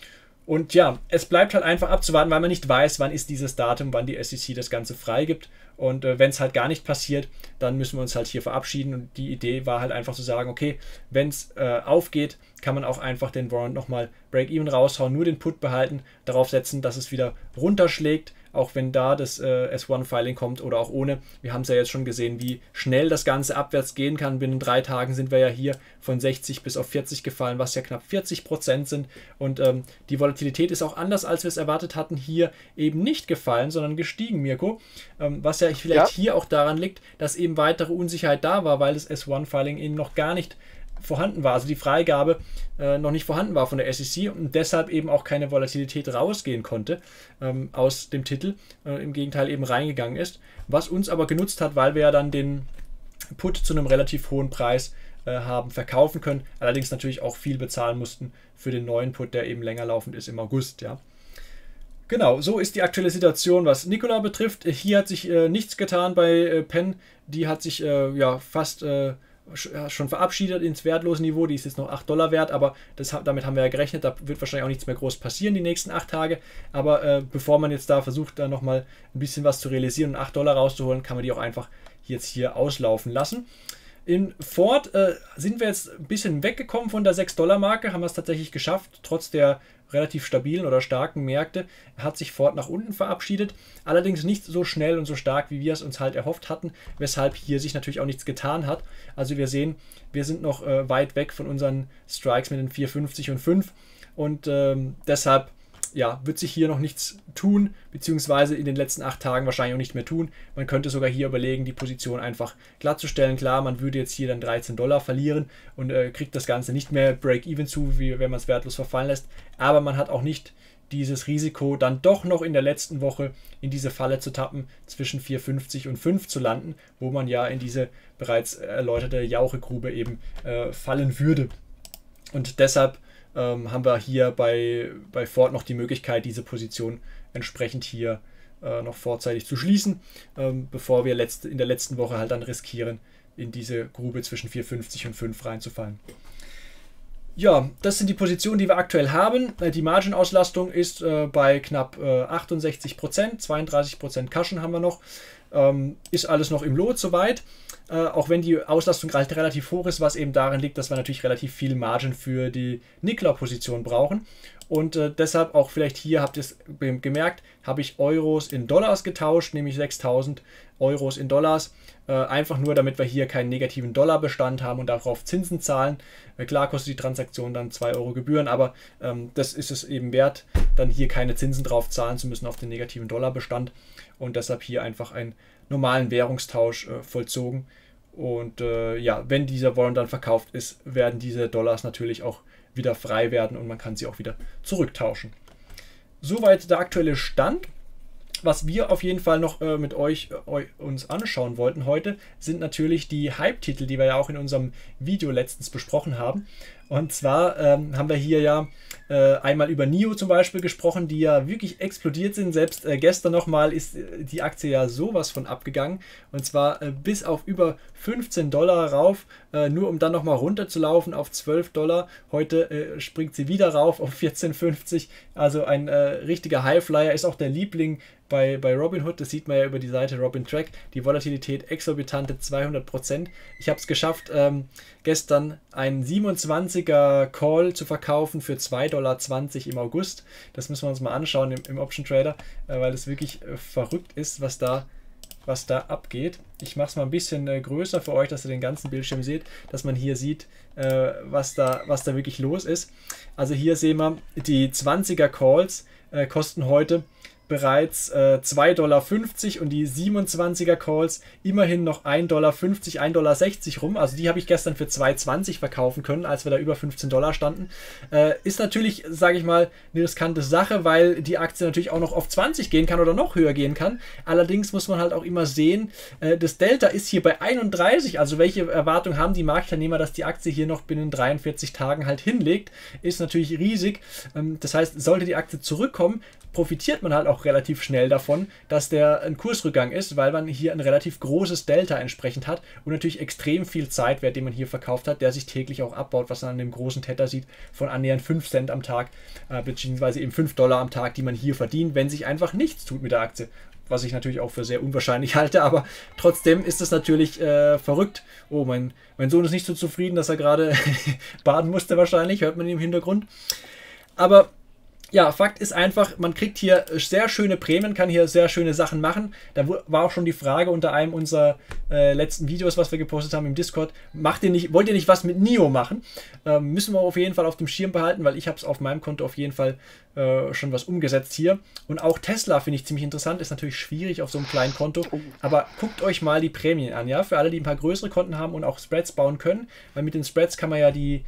S1: Und ja, es bleibt halt einfach abzuwarten, weil man nicht weiß, wann ist dieses Datum, wann die S E C das Ganze freigibt. Und äh, wenn es halt gar nicht passiert, dann müssen wir uns halt hier verabschieden. Und die Idee war halt einfach zu sagen, okay, wenn es äh, aufgeht, kann man auch einfach den Warrant nochmal Break-Even raushauen, nur den Put behalten, darauf setzen, dass es wieder runterschlägt, auch wenn da das äh, S eins Filing kommt oder auch ohne. Wir haben es ja jetzt schon gesehen, wie schnell das Ganze abwärts gehen kann. Binnen drei Tagen sind wir ja hier von sechzig bis auf vierzig gefallen, was ja knapp vierzig Prozent sind. Und ähm, die Volatilität ist auch anders, als wir es erwartet hatten, hier eben nicht gefallen, sondern gestiegen, Mirko. Ähm, was ja vielleicht ja. hier auch daran liegt, dass eben weitere Unsicherheit da war, weil das S eins Filing eben noch gar nicht vorhanden war, also die Freigabe äh, noch nicht vorhanden war von der S E C und deshalb eben auch keine Volatilität rausgehen konnte ähm, aus dem Titel, äh, im Gegenteil eben reingegangen ist, was uns aber genutzt hat, weil wir ja dann den Put zu einem relativ hohen Preis äh, haben verkaufen können, allerdings natürlich auch viel bezahlen mussten für den neuen Put, der eben länger laufend ist im August, ja. Genau, so ist die aktuelle Situation, was Nikola betrifft. Hier hat sich äh, nichts getan bei äh, Penn, die hat sich äh, ja fast äh, schon verabschiedet ins wertlose Niveau, die ist jetzt noch acht Dollar wert, aber das, damit haben wir ja gerechnet, da wird wahrscheinlich auch nichts mehr groß passieren die nächsten acht Tage, aber äh, bevor man jetzt da versucht, da nochmal ein bisschen was zu realisieren und acht Dollar rauszuholen, kann man die auch einfach jetzt hier auslaufen lassen. In Ford äh, sind wir jetzt ein bisschen weggekommen von der sechs Dollar Marke, haben wir es tatsächlich geschafft, trotz der relativ stabilen oder starken Märkte hat sich Ford nach unten verabschiedet, allerdings nicht so schnell und so stark, wie wir es uns halt erhofft hatten, weshalb hier sich natürlich auch nichts getan hat. Also wir sehen, wir sind noch äh, weit weg von unseren Strikes mit den vier fünfzig und fünf und ähm, deshalb ja, wird sich hier noch nichts tun, beziehungsweise in den letzten acht Tagen wahrscheinlich auch nicht mehr tun. Man könnte sogar hier überlegen, die Position einfach glattzustellen. Klar, man würde jetzt hier dann dreizehn Dollar verlieren und äh, kriegt das Ganze nicht mehr Break-Even zu, wie wenn man es wertlos verfallen lässt. Aber man hat auch nicht dieses Risiko, dann doch noch in der letzten Woche in diese Falle zu tappen, zwischen vier fünfzig und fünf zu landen, wo man ja in diese bereits erläuterte Jauchegrube eben äh, fallen würde. Und deshalb Ähm, haben wir hier bei, bei Ford noch die Möglichkeit, diese Position entsprechend hier äh, noch vorzeitig zu schließen, ähm, bevor wir letzte, in der letzten Woche halt dann riskieren, in diese Grube zwischen vier fünfzig und fünf reinzufallen. Ja, das sind die Positionen, die wir aktuell haben. Die Margin-Auslastung ist äh, bei knapp äh, achtundsechzig Prozent, zweiunddreißig Prozent Cushion haben wir noch. Ähm, ist alles noch im Lot soweit. Äh, auch wenn die Auslastung halt relativ hoch ist, was eben darin liegt, dass wir natürlich relativ viel Margin für die Nikola-Position brauchen. Und äh, deshalb auch vielleicht hier, habt ihr es gemerkt, habe ich Euros in Dollars getauscht, nämlich sechstausend Euros in Dollars. Äh, einfach nur, damit wir hier keinen negativen Dollarbestand haben und darauf Zinsen zahlen. Äh, klar kostet die Transaktion dann zwei Euro Gebühren, aber ähm, das ist es eben wert, dann hier keine Zinsen drauf zahlen zu müssen auf den negativen Dollarbestand. Und deshalb hier einfach einen normalen Währungstausch äh, vollzogen. Und äh, ja, wenn dieser Warrant dann verkauft ist, werden diese Dollars natürlich auch wieder frei werden und man kann sie auch wieder zurücktauschen. Soweit der aktuelle Stand. Was wir auf jeden Fall noch äh, mit euch äh, uns anschauen wollten heute, sind natürlich die Hype-Titel, die wir ja auch in unserem Video letztens besprochen haben. Und zwar ähm, haben wir hier ja äh, einmal über N I O zum Beispiel gesprochen, die ja wirklich explodiert sind. Selbst äh, gestern nochmal ist äh, die Aktie ja sowas von abgegangen. Und zwar äh, bis auf über fünfzehn Dollar rauf, äh, nur um dann nochmal runter zu laufen auf zwölf Dollar. Heute äh, springt sie wieder rauf auf vierzehn fünfzig. Also ein äh, richtiger Highflyer, ist auch der Liebling bei, bei Robinhood. Das sieht man ja über die Seite Robintrack. Die Volatilität exorbitante zweihundert Prozent. Ich habe es geschafft, ähm, gestern einen siebenundzwanziger Call zu verkaufen für zwei Dollar zwanzig im August. Das müssen wir uns mal anschauen im, im Option Trader, äh, weil es wirklich äh, verrückt ist, was da, was da abgeht. Ich mache es mal ein bisschen äh, größer für euch, dass ihr den ganzen Bildschirm seht, dass man hier sieht, äh, was, da, was da wirklich los ist. Also hier sehen wir, die zwanziger Calls äh, kosten heute bereits äh, zwei Dollar fünfzig und die siebenundzwanziger Calls immerhin noch ein Dollar fünfzig, ein Dollar sechzig rum. Also die habe ich gestern für zwei zwanzig verkaufen können, als wir da über fünfzehn Dollar standen. Äh, ist natürlich, sage ich mal, eine riskante Sache, weil die Aktie natürlich auch noch auf zwanzig gehen kann oder noch höher gehen kann. Allerdings muss man halt auch immer sehen, äh, das Delta ist hier bei einunddreißig. Also welche Erwartung haben die Marktteilnehmer, dass die Aktie hier noch binnen dreiundvierzig Tagen halt hinlegt, ist natürlich riesig. Ähm, das heißt, sollte die Aktie zurückkommen, profitiert man halt auch auch relativ schnell davon, dass der ein Kursrückgang ist, weil man hier ein relativ großes Delta entsprechend hat und natürlich extrem viel Zeitwert, den man hier verkauft hat, der sich täglich auch abbaut, was man an dem großen Tether sieht, von annähernd fünf Cent am Tag, äh, beziehungsweise eben fünf Dollar am Tag, die man hier verdient, wenn sich einfach nichts tut mit der Aktie. Was ich natürlich auch für sehr unwahrscheinlich halte, aber trotzdem ist es natürlich äh, verrückt. Oh, mein, mein Sohn ist nicht so zufrieden, dass er gerade baden musste wahrscheinlich, hört man ihn im Hintergrund. Aber ja, Fakt ist einfach, man kriegt hier sehr schöne Prämien, kann hier sehr schöne Sachen machen. Da war auch schon die Frage unter einem unserer äh, letzten Videos, was wir gepostet haben im Discord, macht ihr nicht, wollt ihr nicht was mit N I O machen? Ähm, müssen wir auf jeden Fall auf dem Schirm behalten, weil ich habe es auf meinem Konto auf jeden Fall äh, schon was umgesetzt hier. Und auch Tesla finde ich ziemlich interessant, ist natürlich schwierig auf so einem kleinen Konto, aber guckt euch mal die Prämien an, ja, für alle, die ein paar größere Konten haben und auch Spreads bauen können, weil mit den Spreads kann man ja die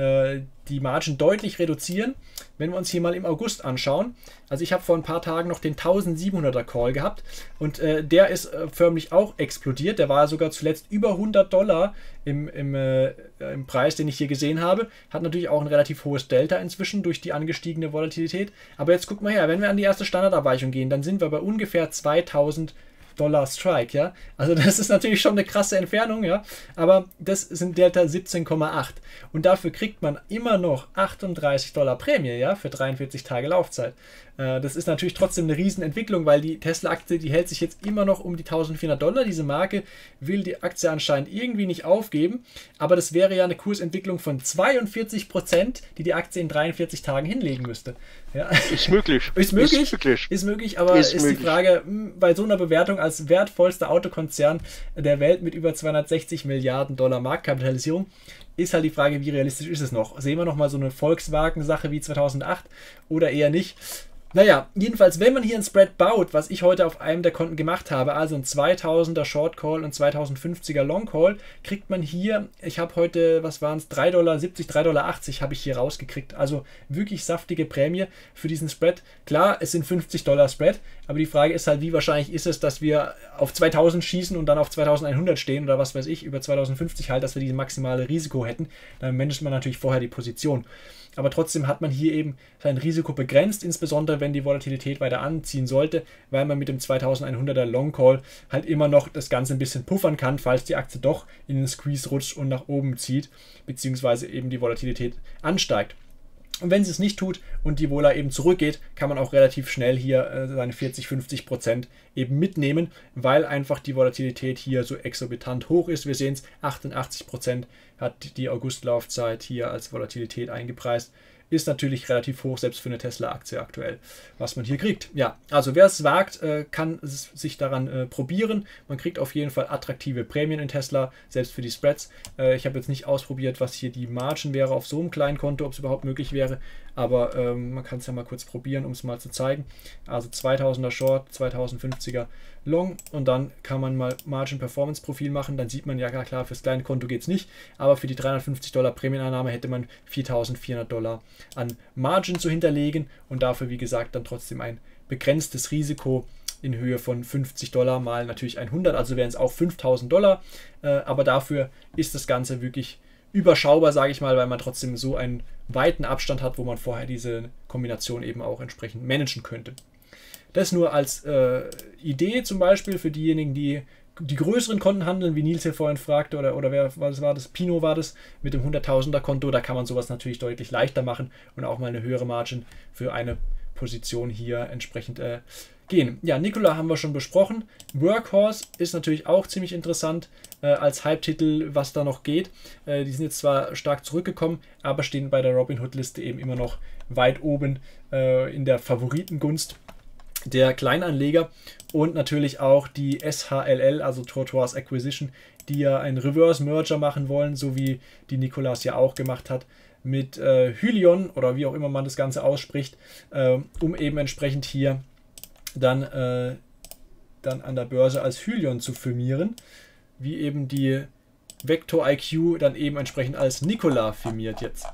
S1: die Margen deutlich reduzieren. Wenn wir uns hier mal im August anschauen, also ich habe vor ein paar Tagen noch den tausendsiebenhunderter Call gehabt und äh, der ist äh, förmlich auch explodiert. Der war sogar zuletzt über hundert Dollar im, im, äh, im Preis, den ich hier gesehen habe. Hat natürlich auch ein relativ hohes Delta inzwischen durch die angestiegene Volatilität. Aber jetzt guckt mal her, wenn wir an die erste Standardabweichung gehen, dann sind wir bei ungefähr zweitausend Dollar Strike, ja. Also das ist natürlich schon eine krasse Entfernung, ja. Aber das sind Delta siebzehn Komma acht. Und dafür kriegt man immer noch achtunddreißig Dollar Prämie, ja, für dreiundvierzig Tage Laufzeit. Äh, das ist natürlich trotzdem eine Riesenentwicklung, weil die Tesla-Aktie, die hält sich jetzt immer noch um die eintausendvierhundert Dollar. Diese Marke will die Aktie anscheinend irgendwie nicht aufgeben. Aber das wäre ja eine Kursentwicklung von zweiundvierzig Prozent, die die Aktie in dreiundvierzig Tagen hinlegen müsste. Ja.
S2: Ist möglich.
S1: Ist möglich.
S2: Ist möglich,
S1: ist möglich aber ist, ist möglich. Die Frage, bei so einer Bewertung als wertvollster Autokonzern der Welt mit über zweihundertsechzig Milliarden Dollar Marktkapitalisierung, ist halt die Frage, wie realistisch ist es noch? Sehen wir nochmal so eine Volkswagen-Sache wie zweitausendacht oder eher nicht? Naja, jedenfalls, wenn man hier ein Spread baut, was ich heute auf einem der Konten gemacht habe, also ein zweitausender Short Call und zweitausendfünfziger Long Call, kriegt man hier, ich habe heute, was waren es, drei Dollar siebzig, drei Dollar achtzig habe ich hier rausgekriegt. Also wirklich saftige Prämie für diesen Spread. Klar, es sind fünfzig Dollar Spread, aber die Frage ist halt, wie wahrscheinlich ist es, dass wir auf zweitausend schießen und dann auf zweitausendeinhundert stehen oder was weiß ich, über zweitausendfünfzig halt, dass wir dieses maximale Risiko hätten. Dann managt man natürlich vorher die Position. Aber trotzdem hat man hier eben sein Risiko begrenzt, insbesondere wenn die Volatilität weiter anziehen sollte, weil man mit dem zweitausendeinhunderter Long Call halt immer noch das Ganze ein bisschen puffern kann, falls die Aktie doch in den Squeeze rutscht und nach oben zieht, beziehungsweise eben die Volatilität ansteigt. Und wenn sie es nicht tut und die Vola eben zurückgeht, kann man auch relativ schnell hier äh, seine vierzig, fünfzig Prozent eben mitnehmen, weil einfach die Volatilität hier so exorbitant hoch ist. Wir sehen es, achtundachtzig Prozent hat die Augustlaufzeit hier als Volatilität eingepreist. Ist natürlich relativ hoch, selbst für eine Tesla-Aktie aktuell, was man hier kriegt. Ja, also wer es wagt, kann sich daran äh, probieren. Man kriegt auf jeden Fall attraktive Prämien in Tesla, selbst für die Spreads. Äh, ich habe jetzt nicht ausprobiert, was hier die Margen wäre auf so einem kleinen Konto, ob es überhaupt möglich wäre, aber ähm, man kann es ja mal kurz probieren, um es mal zu zeigen. Also zweitausender Short, zweitausendfünfziger Long und dann kann man mal Margin Performance Profil machen, dann sieht man ja klar, fürs kleine Konto geht es nicht, aber für die dreihundertfünfzig Dollar Prämieneinnahme hätte man viertausendvierhundert Dollar an Margin zu hinterlegen und dafür, wie gesagt, dann trotzdem ein begrenztes Risiko in Höhe von fünfzig Dollar mal natürlich hundert, also wären es auch fünftausend Dollar, äh, aber dafür ist das Ganze wirklich überschaubar, sage ich mal, weil man trotzdem so einen weiten Abstand hat, wo man vorher diese Kombination eben auch entsprechend managen könnte. Das nur als äh, Idee zum Beispiel für diejenigen, die die größeren Konten handeln, wie Nils hier vorhin fragte, oder, oder wer was war das? Pino war das, mit dem hunderttausender Konto, da kann man sowas natürlich deutlich leichter machen und auch mal eine höhere Margin für eine Position hier entsprechend äh, gehen. Ja, Nikola haben wir schon besprochen. Workhorse ist natürlich auch ziemlich interessant äh, als Hype-Titel, was da noch geht. Äh, die sind jetzt zwar stark zurückgekommen, aber stehen bei der Robinhood-Liste eben immer noch weit oben äh, in der Favoritengunst der Kleinanleger und natürlich auch die S H L L, also Tortoise Acquisition, die ja einen Reverse-Merger machen wollen, so wie die Nikolas ja auch gemacht hat, mit äh, Hyliion oder wie auch immer man das Ganze ausspricht, äh, um eben entsprechend hier dann, äh, dann an der Börse als Hyliion zu firmieren, wie eben die Vector I Q dann eben entsprechend als Nikola firmiert jetzt.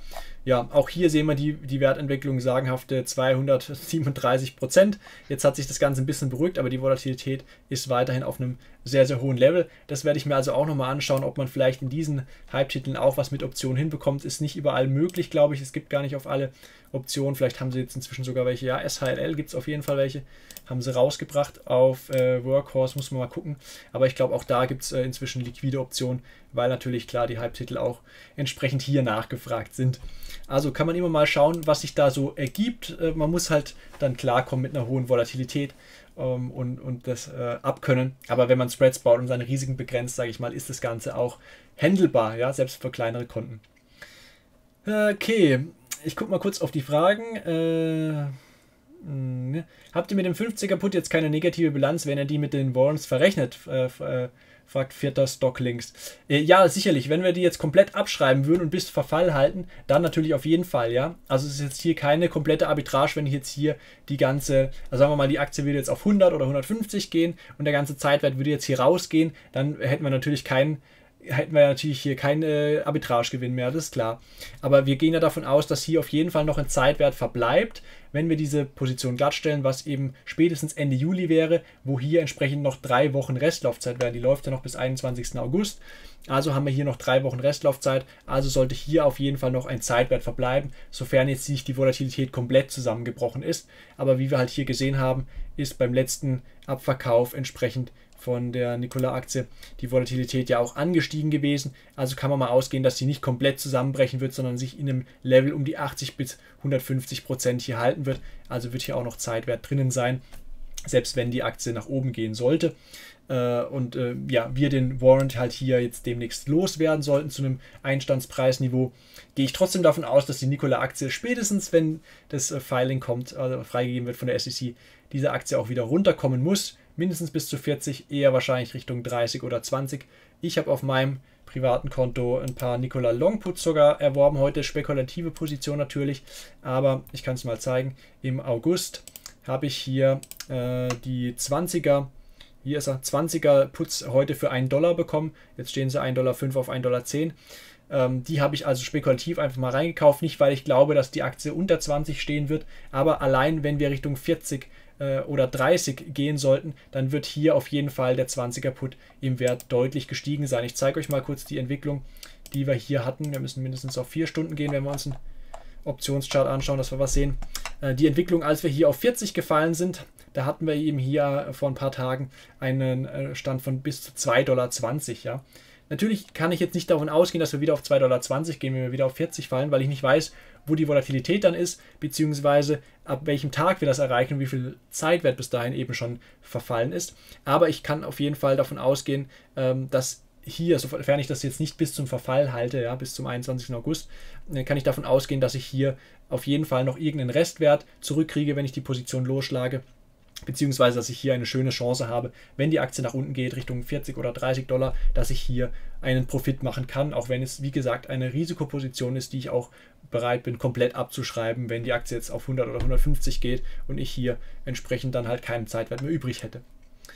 S1: Ja, auch hier sehen wir die, die Wertentwicklung sagenhafte zweihundertsiebenunddreißig Prozent. Jetzt hat sich das Ganze ein bisschen beruhigt, aber die Volatilität ist weiterhin auf einem sehr, sehr hohen Level. Das werde ich mir also auch nochmal anschauen, ob man vielleicht in diesen Hype-Titeln auch was mit Optionen hinbekommt. Ist nicht überall möglich, glaube ich. Es gibt gar nicht auf alle Optionen. Vielleicht haben sie jetzt inzwischen sogar welche. Ja, S H L L gibt es auf jeden Fall welche. Haben sie rausgebracht. Auf äh, Workhorse muss man mal gucken. Aber ich glaube, auch da gibt es äh, inzwischen liquide Optionen, weil natürlich klar die Hype-Titel auch entsprechend hier nachgefragt sind. Also kann man immer mal schauen, was sich da so ergibt. Äh, man muss halt dann klarkommen mit einer hohen Volatilität ähm, und, und das äh, abkönnen. Aber wenn man Spreads baut und seine Risiken begrenzt, sage ich mal, ist das Ganze auch handelbar, ja, selbst für kleinere Konten. Okay, ich gucke mal kurz auf die Fragen. Äh, mh, habt ihr mit dem fünfziger Put jetzt keine negative Bilanz, wenn ihr die mit den Warrants verrechnet? Äh, äh, fragt vierter Stocklinks. Äh, ja, sicherlich. Wenn wir die jetzt komplett abschreiben würden und bis Verfall halten, dann natürlich auf jeden Fall, ja. Also es ist jetzt hier keine komplette Arbitrage, wenn ich jetzt hier die ganze, also sagen wir mal, die Aktie würde jetzt auf hundert oder hundertfünfzig gehen und der ganze Zeitwert würde jetzt hier rausgehen, dann hätten wir natürlich keinen hätten wir ja natürlich hier keinen äh, Arbitragegewinn mehr, das ist klar. Aber wir gehen ja davon aus, dass hier auf jeden Fall noch ein Zeitwert verbleibt, wenn wir diese Position glattstellen, was eben spätestens Ende Juli wäre, wo hier entsprechend noch drei Wochen Restlaufzeit wären. Die läuft ja noch bis einundzwanzigsten August. Also haben wir hier noch drei Wochen Restlaufzeit. Also sollte hier auf jeden Fall noch ein Zeitwert verbleiben, sofern jetzt nicht die Volatilität komplett zusammengebrochen ist. Aber wie wir halt hier gesehen haben, ist beim letzten Abverkauf entsprechend von der Nikola-Aktie die Volatilität ja auch angestiegen gewesen. Also kann man mal ausgehen, dass sie nicht komplett zusammenbrechen wird, sondern sich in einem Level um die achtzig bis hundertfünfzig Prozent hier halten wird. Also wird hier auch noch Zeitwert drinnen sein, selbst wenn die Aktie nach oben gehen sollte. Und äh, ja, wir den Warrant halt hier jetzt demnächst loswerden sollten zu einem Einstandspreisniveau, gehe ich trotzdem davon aus, dass die Nikola-Aktie spätestens, wenn das äh, Filing kommt, also freigegeben wird von der S E C, diese Aktie auch wieder runterkommen muss. Mindestens bis zu vierzig, eher wahrscheinlich Richtung dreißig oder zwanzig. Ich habe auf meinem privaten Konto ein paar Nikola Longputs sogar erworben. Heute spekulative Position natürlich, aber ich kann es mal zeigen. Im August habe ich hier äh, die zwanziger, hier ist er, zwanziger Puts heute für einen Dollar bekommen. Jetzt stehen sie ein Komma fünf Dollar auf ein Komma zehn Dollar. Ähm, die habe ich also spekulativ einfach mal reingekauft. Nicht, weil ich glaube, dass die Aktie unter zwanzig stehen wird, aber allein, wenn wir Richtung vierzig oder dreißig gehen sollten, dann wird hier auf jeden Fall der zwanziger Put im Wert deutlich gestiegen sein. Ich zeige euch mal kurz die Entwicklung, die wir hier hatten. Wir müssen mindestens auf vier Stunden gehen, wenn wir uns einen Optionschart anschauen, dass wir was sehen. Die Entwicklung, als wir hier auf vierzig gefallen sind, da hatten wir eben hier vor ein paar Tagen einen Stand von bis zu zwei Komma zwanzig Dollar. Ja. Natürlich kann ich jetzt nicht davon ausgehen, dass wir wieder auf zwei Komma zwanzig Dollar gehen, wenn wir wieder auf vierzig fallen, weil ich nicht weiß, wo die Volatilität dann ist, beziehungsweise ab welchem Tag wir das erreichen und wie viel Zeitwert bis dahin eben schon verfallen ist. Aber ich kann auf jeden Fall davon ausgehen, dass hier, sofern ich das jetzt nicht bis zum Verfall halte, ja, bis zum einundzwanzigsten August, kann ich davon ausgehen, dass ich hier auf jeden Fall noch irgendeinen Restwert zurückkriege, wenn ich die Position losschlage. Beziehungsweise, dass ich hier eine schöne Chance habe, wenn die Aktie nach unten geht, Richtung vierzig oder dreißig Dollar, dass ich hier einen Profit machen kann, auch wenn es, wie gesagt, eine Risikoposition ist, die ich auch bereit bin, komplett abzuschreiben, wenn die Aktie jetzt auf hundert oder hundertfünfzig geht und ich hier entsprechend dann halt keinen Zeitwert mehr übrig hätte.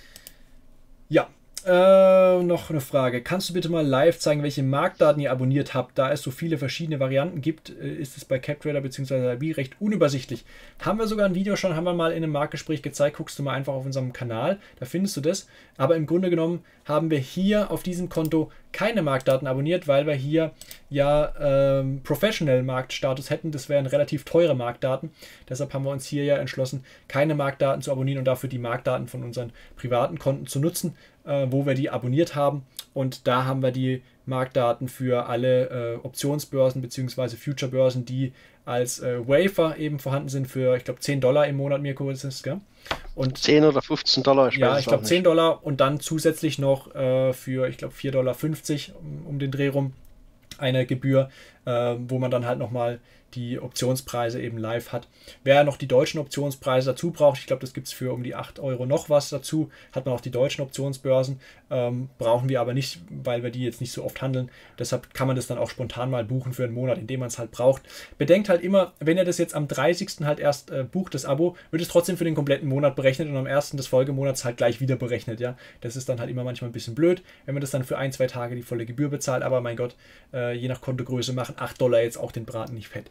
S1: Ja, äh, noch eine Frage. Kannst du bitte mal live zeigen, welche Marktdaten ihr abonniert habt? Da es so viele verschiedene Varianten gibt, ist es bei CapTrader bzw. I B recht unübersichtlich. Haben wir sogar ein Video schon, haben wir mal in einem Marktgespräch gezeigt, guckst du mal einfach auf unserem Kanal, da findest du das. Aber im Grunde genommen haben wir hier auf diesem Konto keine Marktdaten abonniert, weil wir hier ja ähm, Professional-Marktstatus hätten. Das wären relativ teure Marktdaten. Deshalb haben wir uns hier ja entschlossen, keine Marktdaten zu abonnieren und dafür die Marktdaten von unseren privaten Konten zu nutzen, äh, wo wir die abonniert haben. Und da haben wir die Marktdaten für alle äh, Optionsbörsen bzw. Futurebörsen, die als äh, Wafer eben vorhanden sind für, ich glaube, zehn Dollar im Monat, Mirko, ist es, gell? Und
S2: zehn oder fünfzehn Dollar,
S1: ich ja, ich glaube zehn Dollar und dann zusätzlich noch äh, für, ich glaube, vier Komma fünfzig Dollar um, um den Dreh rum eine Gebühr, äh, wo man dann halt nochmal die Optionspreise eben live hat. Wer noch die deutschen Optionspreise dazu braucht, ich glaube, das gibt es für um die acht Euro noch was dazu, hat man auch die deutschen Optionsbörsen, ähm, brauchen wir aber nicht, weil wir die jetzt nicht so oft handeln. Deshalb kann man das dann auch spontan mal buchen für einen Monat, in dem man es halt braucht. Bedenkt halt immer, wenn ihr das jetzt am dreißigsten halt erst äh, bucht, das Abo, wird es trotzdem für den kompletten Monat berechnet und am ersten des Folgemonats halt gleich wieder berechnet. Ja, das ist dann halt immer manchmal ein bisschen blöd, wenn man das dann für ein, zwei Tage die volle Gebühr bezahlt, aber mein Gott, äh, je nach Kontogröße machen acht Dollar jetzt auch den Braten nicht fett.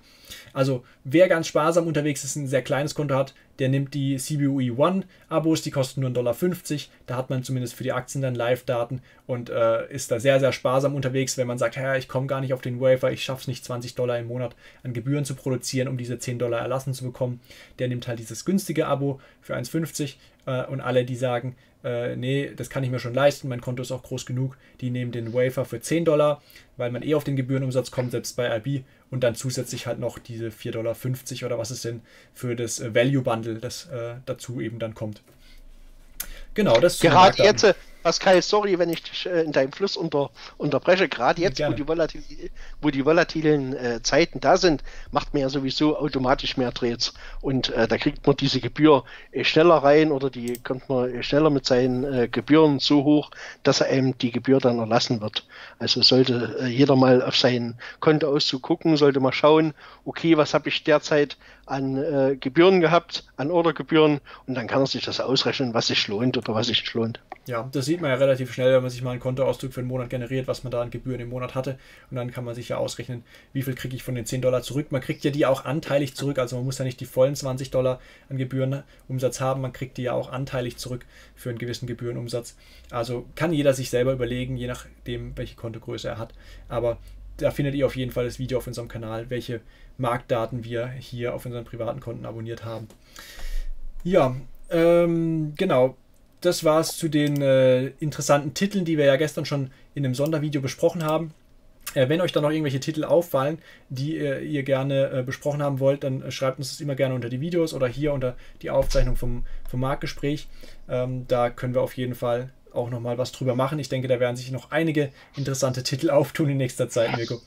S1: Also wer ganz sparsam unterwegs ist, ein sehr kleines Konto hat, der nimmt die C B O E One Abos, die kosten nur ein Dollar fünfzig. Da hat man zumindest für die Aktien dann Live-Daten und äh, ist da sehr, sehr sparsam unterwegs, wenn man sagt, ja, ich komme gar nicht auf den Wafer, ich schaffe es nicht, zwanzig Dollar im Monat an Gebühren zu produzieren, um diese zehn Dollar erlassen zu bekommen. Der nimmt halt dieses günstige Abo für eins fünfzig äh, und alle, die sagen, äh, nee, das kann ich mir schon leisten, mein Konto ist auch groß genug, die nehmen den Wafer für zehn Dollar, weil man eh auf den Gebührenumsatz kommt, selbst bei I B, und dann zusätzlich halt noch diese vier Dollar fünfzig oder was es denn für das Value Bundle, das äh, dazu eben dann kommt. Genau, das
S2: gerade jetzt, äh, Pascal, sorry, wenn ich dich äh, in deinem Fluss unter, unterbreche, gerade jetzt, wo die, volatil, wo die volatilen äh, Zeiten da sind, macht man ja sowieso automatisch mehr Trades und äh, da kriegt man diese Gebühr äh, schneller rein oder die kommt man äh, schneller mit seinen äh, Gebühren so hoch, dass er einem die Gebühr dann erlassen wird. Also sollte äh, jeder mal auf seinen Kontoauszug gucken, sollte mal schauen, okay, was habe ich derzeit an äh, Gebühren gehabt, an Ordergebühren, und dann kann er sich das ausrechnen, was sich lohnt oder was sich nicht lohnt.
S1: Ja, das sieht man ja relativ schnell, wenn man sich mal einen Kontoauszug für einen Monat generiert, was man da an Gebühren im Monat hatte, und dann kann man sich ja ausrechnen, wie viel kriege ich von den zehn Dollar zurück. Man kriegt ja die auch anteilig zurück, also man muss ja nicht die vollen zwanzig Dollar an Gebührenumsatz haben, man kriegt die ja auch anteilig zurück für einen gewissen Gebührenumsatz. Also kann jeder sich selber überlegen, je nachdem, welche Kontogröße er hat, aber da findet ihr auf jeden Fall das Video auf unserem Kanal, welche Marktdaten wir hier auf unseren privaten Konten abonniert haben. Ja, ähm, genau. Das war es zu den äh, interessanten Titeln, die wir ja gestern schon in einem Sondervideo besprochen haben. Äh, wenn euch da noch irgendwelche Titel auffallen, die äh, ihr gerne äh, besprochen haben wollt, dann äh, schreibt uns das immer gerne unter die Videos oder hier unter die Aufzeichnung vom, vom Marktgespräch. Ähm, da können wir auf jeden Fall auch nochmal was drüber machen. Ich denke, da werden sich noch einige interessante Titel auftun in nächster Zeit, Mirko.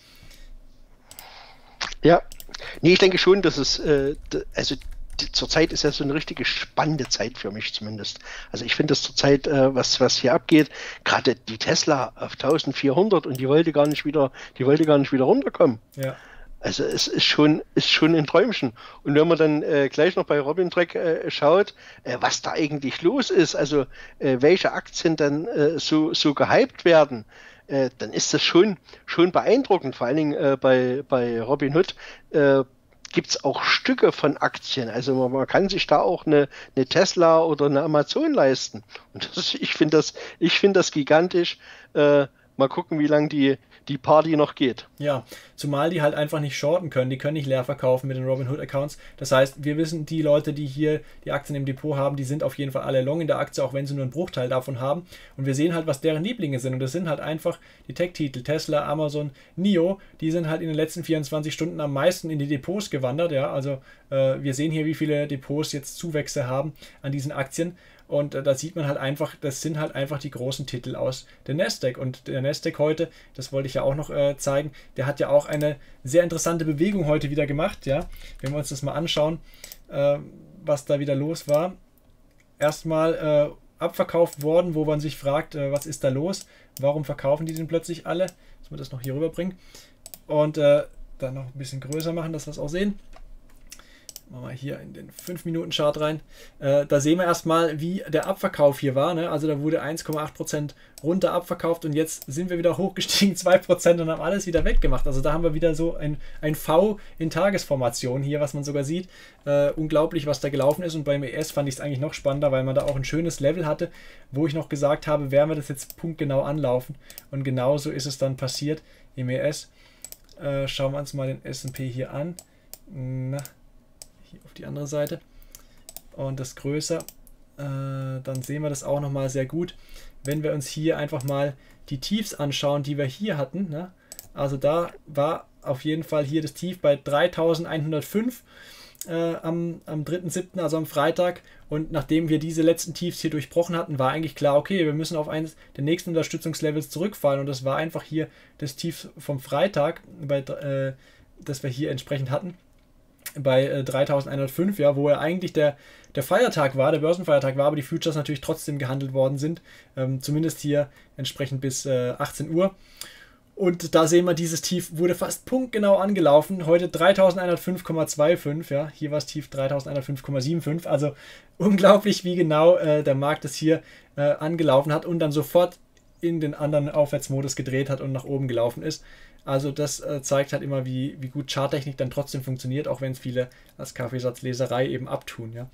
S2: Ja, nee, ich denke schon, dass es, äh, also zurzeit ist ja so eine richtige spannende Zeit für mich zumindest. Also ich finde das zurzeit, äh, was, was hier abgeht, gerade die Tesla auf eintausendvierhundert, und die wollte gar nicht wieder, die wollte gar nicht wieder runterkommen.
S1: Ja.
S2: Also es ist schon, ist schon ein Träumchen. Und wenn man dann äh, gleich noch bei Robin Track äh, schaut, äh, was da eigentlich los ist, also äh, welche Aktien dann äh, so, so gehypt werden, äh, dann ist das schon, schon beeindruckend. Vor allen Dingen äh, bei, bei Robinhood äh, gibt es auch Stücke von Aktien. Also man, man kann sich da auch eine, eine Tesla oder eine Amazon leisten. Und das, ich finde das, ich finde das gigantisch. Äh, mal gucken, wie lange die, die Party noch geht.
S1: Ja, zumal die halt einfach nicht shorten können. Die können nicht leer verkaufen mit den Robinhood-Accounts. Das heißt, wir wissen, die Leute, die hier die Aktien im Depot haben, die sind auf jeden Fall alle long in der Aktie, auch wenn sie nur einen Bruchteil davon haben. Und wir sehen halt, was deren Lieblinge sind. Und das sind halt einfach die Tech-Titel, Tesla, Amazon, N I O. Die sind halt in den letzten vierundzwanzig Stunden am meisten in die Depots gewandert. Ja, also äh, wir sehen hier, wie viele Depots jetzt Zuwächse haben an diesen Aktien. Und äh, da sieht man halt einfach, das sind halt einfach die großen Titel aus der Nasdaq. Und der Nasdaq heute, das wollte ich ja auch noch äh, zeigen, der hat ja auch eine sehr interessante Bewegung heute wieder gemacht. Ja, wenn wir uns das mal anschauen, äh, was da wieder los war. Erstmal äh, abverkauft worden, wo man sich fragt, äh, was ist da los? Warum verkaufen die denn plötzlich alle? Dass wir das noch hier rüberbringen. Und äh, dann noch ein bisschen größer machen, dass wir es auch sehen. Machen wir hier in den fünf Minuten Chart rein. Äh, da sehen wir erstmal, wie der Abverkauf hier war. Ne? Also da wurde eins Komma acht Prozent runter abverkauft und jetzt sind wir wieder hochgestiegen, zwei Prozent, und haben alles wieder weggemacht. Also da haben wir wieder so ein, ein V in Tagesformation hier, was man sogar sieht. Äh, unglaublich, was da gelaufen ist. Und beim E S fand ich es eigentlich noch spannender, weil man da auch ein schönes Level hatte, wo ich noch gesagt habe, werden wir das jetzt punktgenau anlaufen. Und genauso ist es dann passiert im E S. Äh, schauen wir uns mal den S und P hier an. Na, hier auf die andere Seite und das größer, äh, dann sehen wir das auch nochmal sehr gut, wenn wir uns hier einfach mal die Tiefs anschauen, die wir hier hatten. Ne? Also da war auf jeden Fall hier das Tief bei dreitausendeinhundertfünf äh, am, am dritten siebten, also am Freitag, und nachdem wir diese letzten Tiefs hier durchbrochen hatten, war eigentlich klar, okay, wir müssen auf eines der nächsten Unterstützungslevels zurückfallen, und das war einfach hier das Tief vom Freitag, bei, äh, das wir hier entsprechend hatten, bei äh, dreitausendeinhundertfünf, ja, wo ja eigentlich der, der Feiertag war, der Börsenfeiertag war, aber die Futures natürlich trotzdem gehandelt worden sind, ähm, zumindest hier entsprechend bis äh, achtzehn Uhr. Und da sehen wir, dieses Tief wurde fast punktgenau angelaufen. Heute dreitausendeinhundertfünf Komma fünfundzwanzig, ja, hier war es Tief dreitausendeinhundertfünf Komma fünfundsiebzig. Also unglaublich, wie genau äh, der Markt es hier äh, angelaufen hat und dann sofort in den anderen Aufwärtsmodus gedreht hat und nach oben gelaufen ist. Also das äh, zeigt halt immer, wie, wie gut Charttechnik dann trotzdem funktioniert, auch wenn es viele als Kaffeesatzleserei eben abtun, ja.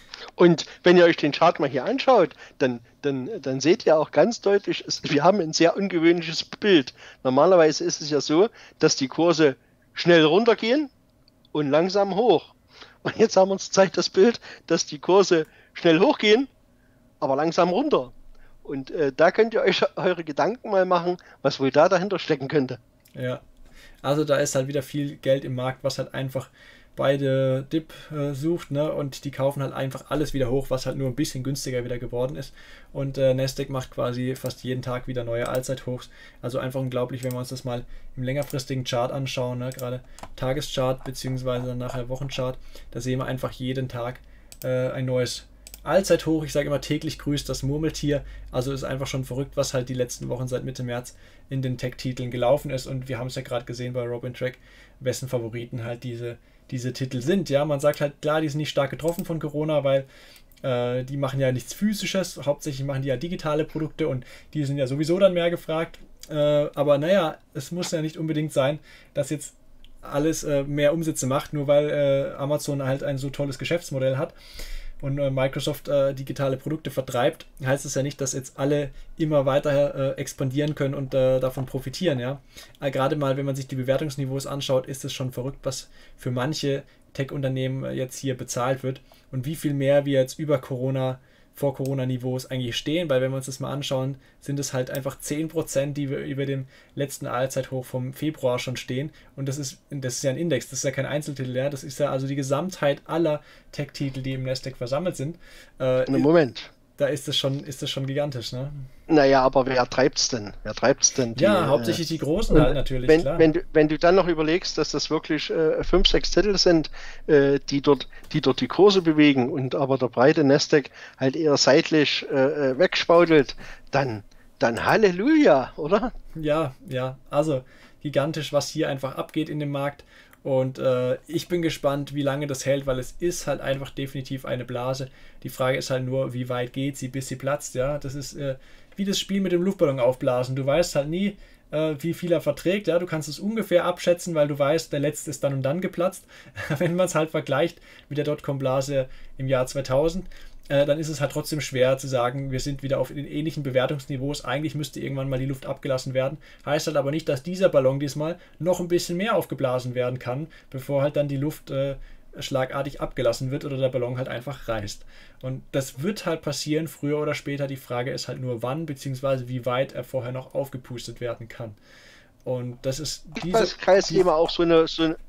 S2: Und wenn ihr euch den Chart mal hier anschaut, dann, dann, dann seht ihr auch ganz deutlich, es, wir haben ein sehr ungewöhnliches Bild. Normalerweise ist es ja so, dass die Kurse schnell runtergehen und langsam hoch. Und jetzt haben wir uns gezeigt das Bild, dass die Kurse schnell hochgehen, aber langsam runter. Und äh, da könnt ihr euch eure Gedanken mal machen, was wohl da dahinter stecken könnte.
S1: Ja, also da ist halt wieder viel Geld im Markt, was halt einfach beide Dip äh, sucht, ne? Und die kaufen halt einfach alles wieder hoch, was halt nur ein bisschen günstiger wieder geworden ist. Und äh, Nasdaq macht quasi fast jeden Tag wieder neue Allzeithochs. Also einfach unglaublich, wenn wir uns das mal im längerfristigen Chart anschauen, ne? Gerade Tageschart beziehungsweise dann nachher Wochenchart, da sehen wir einfach jeden Tag äh, ein neues Allzeithoch. Ich sage immer, täglich grüßt das Murmeltier. Also ist einfach schon verrückt, was halt die letzten Wochen seit Mitte März in den Tech-Titeln gelaufen ist. Und wir haben es ja gerade gesehen bei Robin Track, wessen Favoriten halt diese diese Titel sind. Ja, man sagt halt, klar, die sind nicht stark getroffen von Corona, weil äh, die machen ja nichts Physisches, hauptsächlich machen die ja digitale Produkte und die sind ja sowieso dann mehr gefragt. Äh, aber naja, es muss ja nicht unbedingt sein, dass jetzt alles äh, mehr Umsätze macht, nur weil äh, Amazon halt ein so tolles Geschäftsmodell hat und äh, Microsoft äh, digitale Produkte vertreibt, heißt es ja nicht, dass jetzt alle immer weiter äh, expandieren können und äh, davon profitieren. Ja? Äh, gerade mal, wenn man sich die Bewertungsniveaus anschaut, ist es schon verrückt, was für manche Tech-Unternehmen äh, jetzt hier bezahlt wird und wie viel mehr wir jetzt über Corona, vor Corona-Niveaus eigentlich stehen, weil wenn wir uns das mal anschauen, sind es halt einfach zehn Prozent, die wir über dem letzten Allzeithoch vom Februar schon stehen und das ist, das ist ja ein Index, das ist ja kein Einzeltitel, ja? Das ist ja also die Gesamtheit aller Tech-Titel, die im Nasdaq versammelt sind.
S2: Äh, Moment.
S1: Da ist das schon, ist das schon gigantisch, ne?
S2: Naja, aber wer treibt's denn? Wer treibt's denn?
S1: Die, ja, hauptsächlich die Großen halt natürlich,
S2: wenn,
S1: klar.
S2: Wenn du, wenn du dann noch überlegst, dass das wirklich äh, fünf, sechs Titel sind, äh, die, dort, die dort die Kurse bewegen und aber der breite Nasdaq halt eher seitlich äh, wegspaudelt, dann, dann Halleluja, oder?
S1: Ja, ja, also gigantisch, was hier einfach abgeht in dem Markt. Und äh, ich bin gespannt, wie lange das hält, weil es ist halt einfach definitiv eine Blase. Die Frage ist halt nur, wie weit geht sie, bis sie platzt. Ja, das ist äh, wie das Spiel mit dem Luftballon aufblasen. Du weißt halt nie, äh, wie viel er verträgt. Ja, du kannst es ungefähr abschätzen, weil du weißt, der letzte ist dann und dann geplatzt. Wenn man es halt vergleicht mit der Dotcom-Blase im Jahr zweitausend, äh, dann ist es halt trotzdem schwer zu sagen, wir sind wieder auf den ähnlichen Bewertungsniveaus. Eigentlich müsste irgendwann mal die Luft abgelassen werden. Heißt halt aber nicht, dass dieser Ballon diesmal noch ein bisschen mehr aufgeblasen werden kann, bevor halt dann die Luft äh, schlagartig abgelassen wird oder der Ballon halt einfach reißt. Und das wird halt passieren, früher oder später. Die Frage ist halt nur wann, beziehungsweise wie weit er vorher noch aufgepustet werden kann. Und das ist diese...
S2: Das ist immer auch so eine... So eine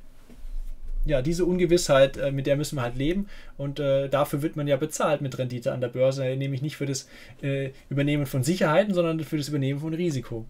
S1: ja, diese Ungewissheit, äh, mit der müssen wir halt leben und äh, dafür wird man ja bezahlt mit Rendite an der Börse, nämlich nicht für das äh, Übernehmen von Sicherheiten, sondern für das Übernehmen von Risiko.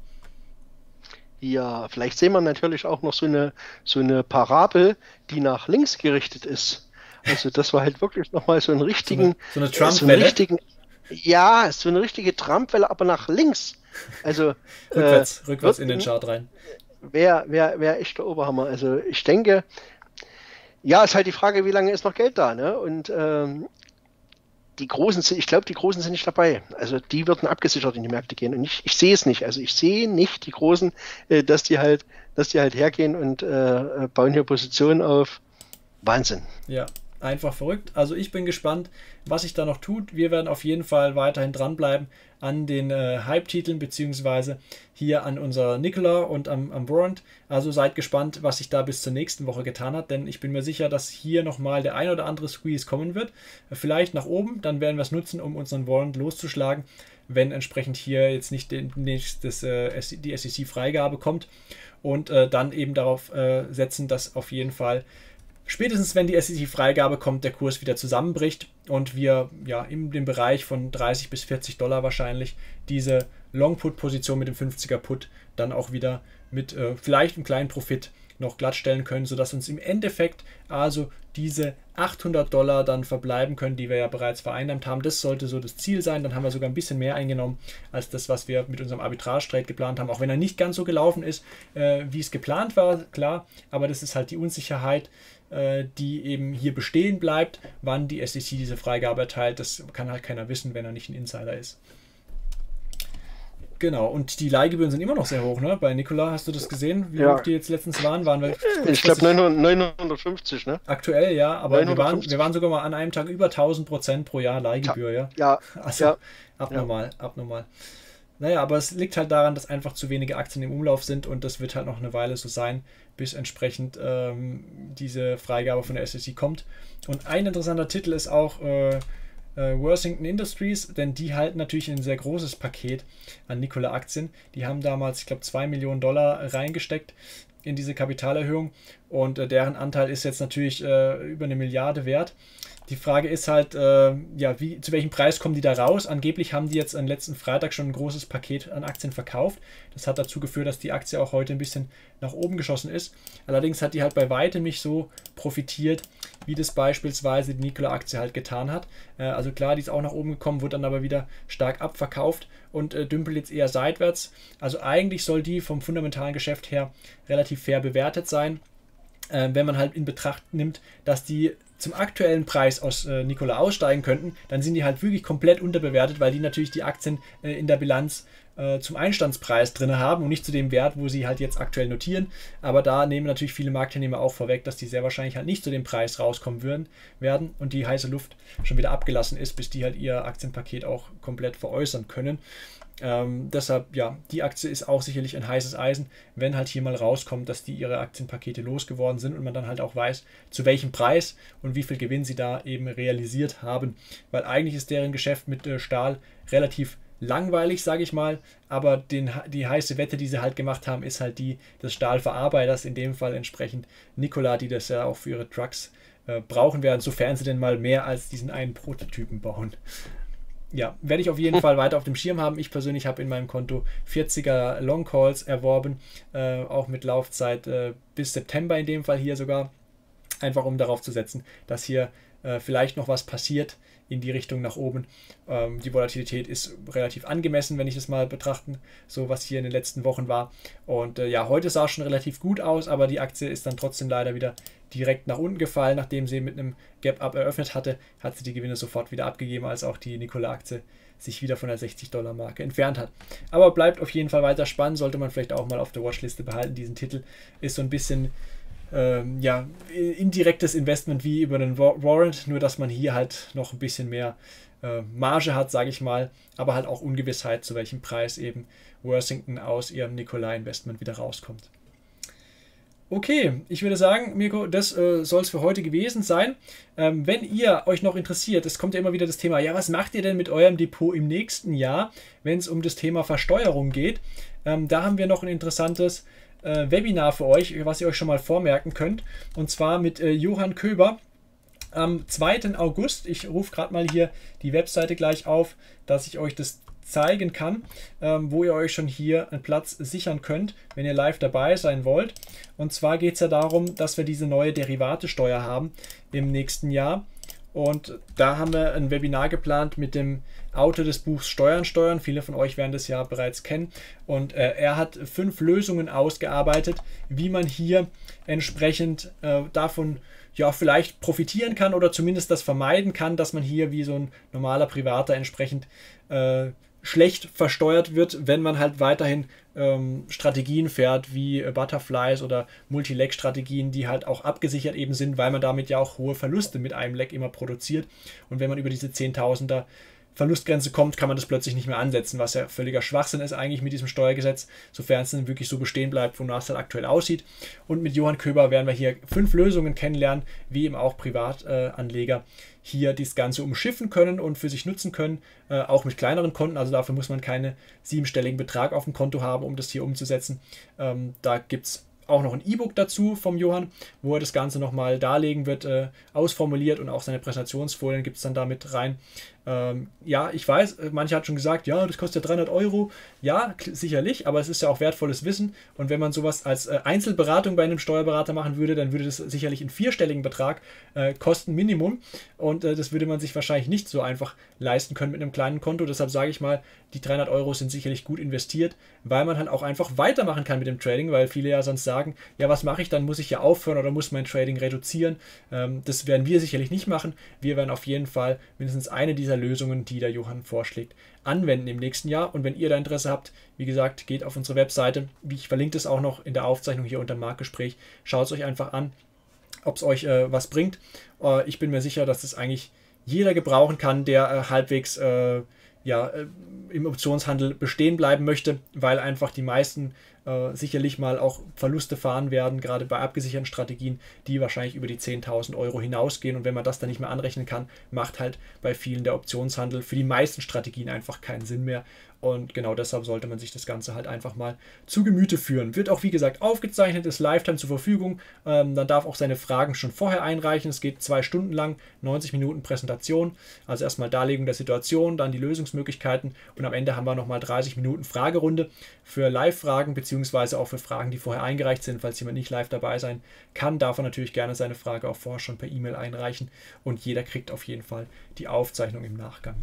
S2: Ja, vielleicht sehen wir natürlich auch noch so eine, so eine Parabel, die nach links gerichtet ist. Also das war halt wirklich nochmal so einen richtigen...
S1: So eine, so eine Trump-Welle?
S2: So richtigen, ja, so eine richtige Trump-Welle, aber nach links. Also
S1: rückwärts,
S2: äh,
S1: rückwärts in den Chart rein.
S2: Wäre wär, wär echt der Oberhammer. Also ich denke... Ja, ist halt die Frage, wie lange ist noch Geld da, ne? Und ähm, die Großen sind, ich glaube, die Großen sind nicht dabei. Also die würden abgesichert in die Märkte gehen. Und ich, ich sehe es nicht. Also ich sehe nicht die Großen, äh, dass die halt, dass die halt hergehen und äh, bauen hier Positionen auf. Wahnsinn.
S1: Ja, einfach verrückt. Also ich bin gespannt, was sich da noch tut. Wir werden auf jeden Fall weiterhin dranbleiben an den äh, Hype-Titeln, beziehungsweise hier an unser Nikola und am, am Warrant. Also seid gespannt, was sich da bis zur nächsten Woche getan hat, denn ich bin mir sicher, dass hier nochmal der ein oder andere Squeeze kommen wird. Vielleicht nach oben, dann werden wir es nutzen, um unseren Warrant loszuschlagen, wenn entsprechend hier jetzt nicht demnächst das, äh, die S E C-Freigabe kommt und äh, dann eben darauf äh, setzen, dass auf jeden Fall spätestens wenn die S E C-Freigabe kommt, der Kurs wieder zusammenbricht und wir ja in dem Bereich von dreißig bis vierzig Dollar wahrscheinlich diese Long-Put-Position mit dem fünfziger Put dann auch wieder mit äh, vielleicht einem kleinen Profit noch glattstellen können, sodass uns im Endeffekt also diese achthundert Dollar dann verbleiben können, die wir ja bereits vereinnahmt haben. Das sollte so das Ziel sein. Dann haben wir sogar ein bisschen mehr eingenommen als das, was wir mit unserem Arbitrage-Trade geplant haben. Auch wenn er nicht ganz so gelaufen ist, äh, wie es geplant war, klar. Aber das ist halt die Unsicherheit, äh, die eben hier bestehen bleibt. Wann die S E C diese Freigabe erteilt, das kann halt keiner wissen, wenn er nicht ein Insider ist. Genau, und die Leihgebühren sind immer noch sehr hoch, ne? Bei Nikola, hast du das gesehen, wie
S2: Ja.
S1: hoch die jetzt letztens waren? waren wir
S2: Ich glaube neunhundertfünfzig, ne?
S1: Aktuell, ja, aber wir waren,
S2: neunhundertfünfzig.
S1: wir waren sogar mal an einem Tag über tausend Prozent pro Jahr Leihgebühr, ja?
S2: Ja,
S1: Also
S2: ja.
S1: abnormal, abnormal. Naja, aber es liegt halt daran, dass einfach zu wenige Aktien im Umlauf sind und das wird halt noch eine Weile so sein, bis entsprechend ähm, diese Freigabe von der S E C kommt. Und ein interessanter Titel ist auch äh, äh, Worthington Industries, denn die halten natürlich ein sehr großes Paket an Nikola-Aktien. Die haben damals, ich glaube, zwei Millionen Dollar reingesteckt in diese Kapitalerhöhung und äh, deren Anteil ist jetzt natürlich äh, über eine Milliarde wert. Die Frage ist halt, äh, ja, wie, zu welchem Preis kommen die da raus? Angeblich haben die jetzt am letzten Freitag schon ein großes Paket an Aktien verkauft. Das hat dazu geführt, dass die Aktie auch heute ein bisschen nach oben geschossen ist. Allerdings hat die halt bei weitem nicht so profitiert, wie das beispielsweise die Nikola-Aktie halt getan hat. Äh, also klar, die ist auch nach oben gekommen, wurde dann aber wieder stark abverkauft und äh, dümpelt jetzt eher seitwärts. Also eigentlich soll die vom fundamentalen Geschäft her relativ fair bewertet sein, äh, wenn man halt in Betracht nimmt, dass die zum aktuellen Preis aus äh, Nikola aussteigen könnten, dann sind die halt wirklich komplett unterbewertet, weil die natürlich die Aktien äh, in der Bilanz äh, zum Einstandspreis drin haben und nicht zu dem Wert, wo sie halt jetzt aktuell notieren. Aber da nehmen natürlich viele Marktteilnehmer auch vorweg, dass die sehr wahrscheinlich halt nicht zu dem Preis rauskommen würden, werden und die heiße Luft schon wieder abgelassen ist, bis die halt ihr Aktienpaket auch komplett veräußern können. Ähm, deshalb, ja, die Aktie ist auch sicherlich ein heißes Eisen, wenn halt hier mal rauskommt, dass die ihre Aktienpakete losgeworden sind und man dann halt auch weiß, zu welchem Preis und wie viel Gewinn sie da eben realisiert haben. Weil eigentlich ist deren Geschäft mit äh, Stahl relativ langweilig, sage ich mal, aber den, die heiße Wette, die sie halt gemacht haben, ist halt die des Stahlverarbeiters, in dem Fall entsprechend Nikola, die das ja auch für ihre Trucks äh, brauchen werden, sofern sie denn mal mehr als diesen einen Prototypen bauen. Ja, werde ich auf jeden Fall weiter auf dem Schirm haben. Ich persönlich habe in meinem Konto vierziger Long Calls erworben, äh, auch mit Laufzeit äh, bis September in dem Fall hier sogar, einfach um darauf zu setzen, dass hier äh, vielleicht noch was passiert in die Richtung nach oben. Ähm, die Volatilität ist relativ angemessen, wenn ich das mal betrachten, so was hier in den letzten Wochen war. Und äh, ja, heute sah es schon relativ gut aus, aber die Aktie ist dann trotzdem leider wieder direkt nach unten gefallen. Nachdem sie mit einem Gap-Up eröffnet hatte, hat sie die Gewinne sofort wieder abgegeben, als auch die Nikola-Aktie sich wieder von der sechzig Dollar Marke entfernt hat. Aber bleibt auf jeden Fall weiter spannend, sollte man vielleicht auch mal auf der Watchliste behalten. Diesen Titel ist so ein bisschen ähm, ja, indirektes Investment wie über einen Warrant, nur dass man hier halt noch ein bisschen mehr äh, Marge hat, sage ich mal, aber halt auch Ungewissheit, zu welchem Preis eben Worthington aus ihrem Nikola-Investment wieder rauskommt. Okay, ich würde sagen, Mirko, das äh, soll es für heute gewesen sein. Ähm, wenn ihr euch noch interessiert, es kommt ja immer wieder das Thema, ja, was macht ihr denn mit eurem Depot im nächsten Jahr, wenn es um das Thema Versteuerung geht? Ähm, da haben wir noch ein interessantes äh, Webinar für euch, was ihr euch schon mal vormerken könnt. Und zwar mit äh, Johann Köber am zweiten August. Ich rufe gerade mal hier die Webseite gleich auf, dass ich euch das zeigen kann, ähm, wo ihr euch schon hier einen Platz sichern könnt, wenn ihr live dabei sein wollt. Und zwar geht es ja darum, dass wir diese neue Derivatesteuer haben im nächsten Jahr. Und da haben wir ein Webinar geplant mit dem Autor des Buchs Steuern, Steuern. Viele von euch werden das ja bereits kennen. Und äh, er hat fünf Lösungen ausgearbeitet, wie man hier entsprechend äh, davon ja vielleicht profitieren kann oder zumindest das vermeiden kann, dass man hier wie so ein normaler Privater entsprechend äh, schlecht versteuert wird, wenn man halt weiterhin ähm, Strategien fährt wie äh, Butterflies oder Multi-Leg-Strategien, die halt auch abgesichert eben sind, weil man damit ja auch hohe Verluste mit einem Leg immer produziert. Und wenn man über diese Zehntausender Verlustgrenze kommt, kann man das plötzlich nicht mehr ansetzen, was ja völliger Schwachsinn ist eigentlich mit diesem Steuergesetz, sofern es dann wirklich so bestehen bleibt, wonach es dann aktuell aussieht. Und mit Johann Köber werden wir hier fünf Lösungen kennenlernen, wie eben auch Privatanleger äh, hier das Ganze umschiffen können und für sich nutzen können, äh, auch mit kleineren Konten. Also dafür muss man keinen siebenstelligen Betrag auf dem Konto haben, um das hier umzusetzen. Ähm, da gibt es auch noch ein E-Book dazu vom Johann, wo er das Ganze nochmal darlegen wird, äh, ausformuliert, und auch seine Präsentationsfolien gibt es dann da mit rein. Ähm, ja, ich weiß, manche hat schon gesagt, ja, das kostet ja dreihundert Euro. Ja, sicherlich, aber es ist ja auch wertvolles Wissen, und wenn man sowas als äh, Einzelberatung bei einem Steuerberater machen würde, dann würde das sicherlich einen vierstelligen Betrag äh, kosten, Minimum, und äh, das würde man sich wahrscheinlich nicht so einfach leisten können mit einem kleinen Konto. Deshalb sage ich mal, die dreihundert Euro sind sicherlich gut investiert, weil man halt auch einfach weitermachen kann mit dem Trading, weil viele ja sonst sagen, sagen, ja, was mache ich dann? Muss ich ja aufhören oder muss mein Trading reduzieren? Ähm, das werden wir sicherlich nicht machen. Wir werden auf jeden Fall mindestens eine dieser Lösungen, die der Johann vorschlägt, anwenden im nächsten Jahr. Und wenn ihr da Interesse habt, wie gesagt, geht auf unsere Webseite. Wie ich verlinke das auch noch in der Aufzeichnung hier unter dem Marktgespräch. Schaut es euch einfach an, ob es euch äh, was bringt. Äh, ich bin mir sicher, dass das eigentlich jeder gebrauchen kann, der äh, halbwegs äh, ja, äh, im Optionshandel bestehen bleiben möchte, weil einfach die meisten äh, sicherlich mal auch Verluste fahren werden, gerade bei abgesicherten Strategien, die wahrscheinlich über die zehntausend Euro hinausgehen. Und wenn man das dann nicht mehr anrechnen kann, macht halt bei vielen der Optionshandel für die meisten Strategien einfach keinen Sinn mehr. Und genau deshalb sollte man sich das Ganze halt einfach mal zu Gemüte führen. Wird auch, wie gesagt, aufgezeichnet, ist Lifetime zur Verfügung. Ähm, dann darf auch seine Fragen schon vorher einreichen. Es geht zwei Stunden lang, neunzig Minuten Präsentation. Also erstmal Darlegung der Situation, dann die Lösungsmöglichkeiten und am Ende haben wir nochmal dreißig Minuten Fragerunde für Live-Fragen, beziehungsweise auch für Fragen, die vorher eingereicht sind. Falls jemand nicht live dabei sein kann, darf er natürlich gerne seine Frage auch vorher schon per E-Mail einreichen und jeder kriegt auf jeden Fall die Aufzeichnung im Nachgang.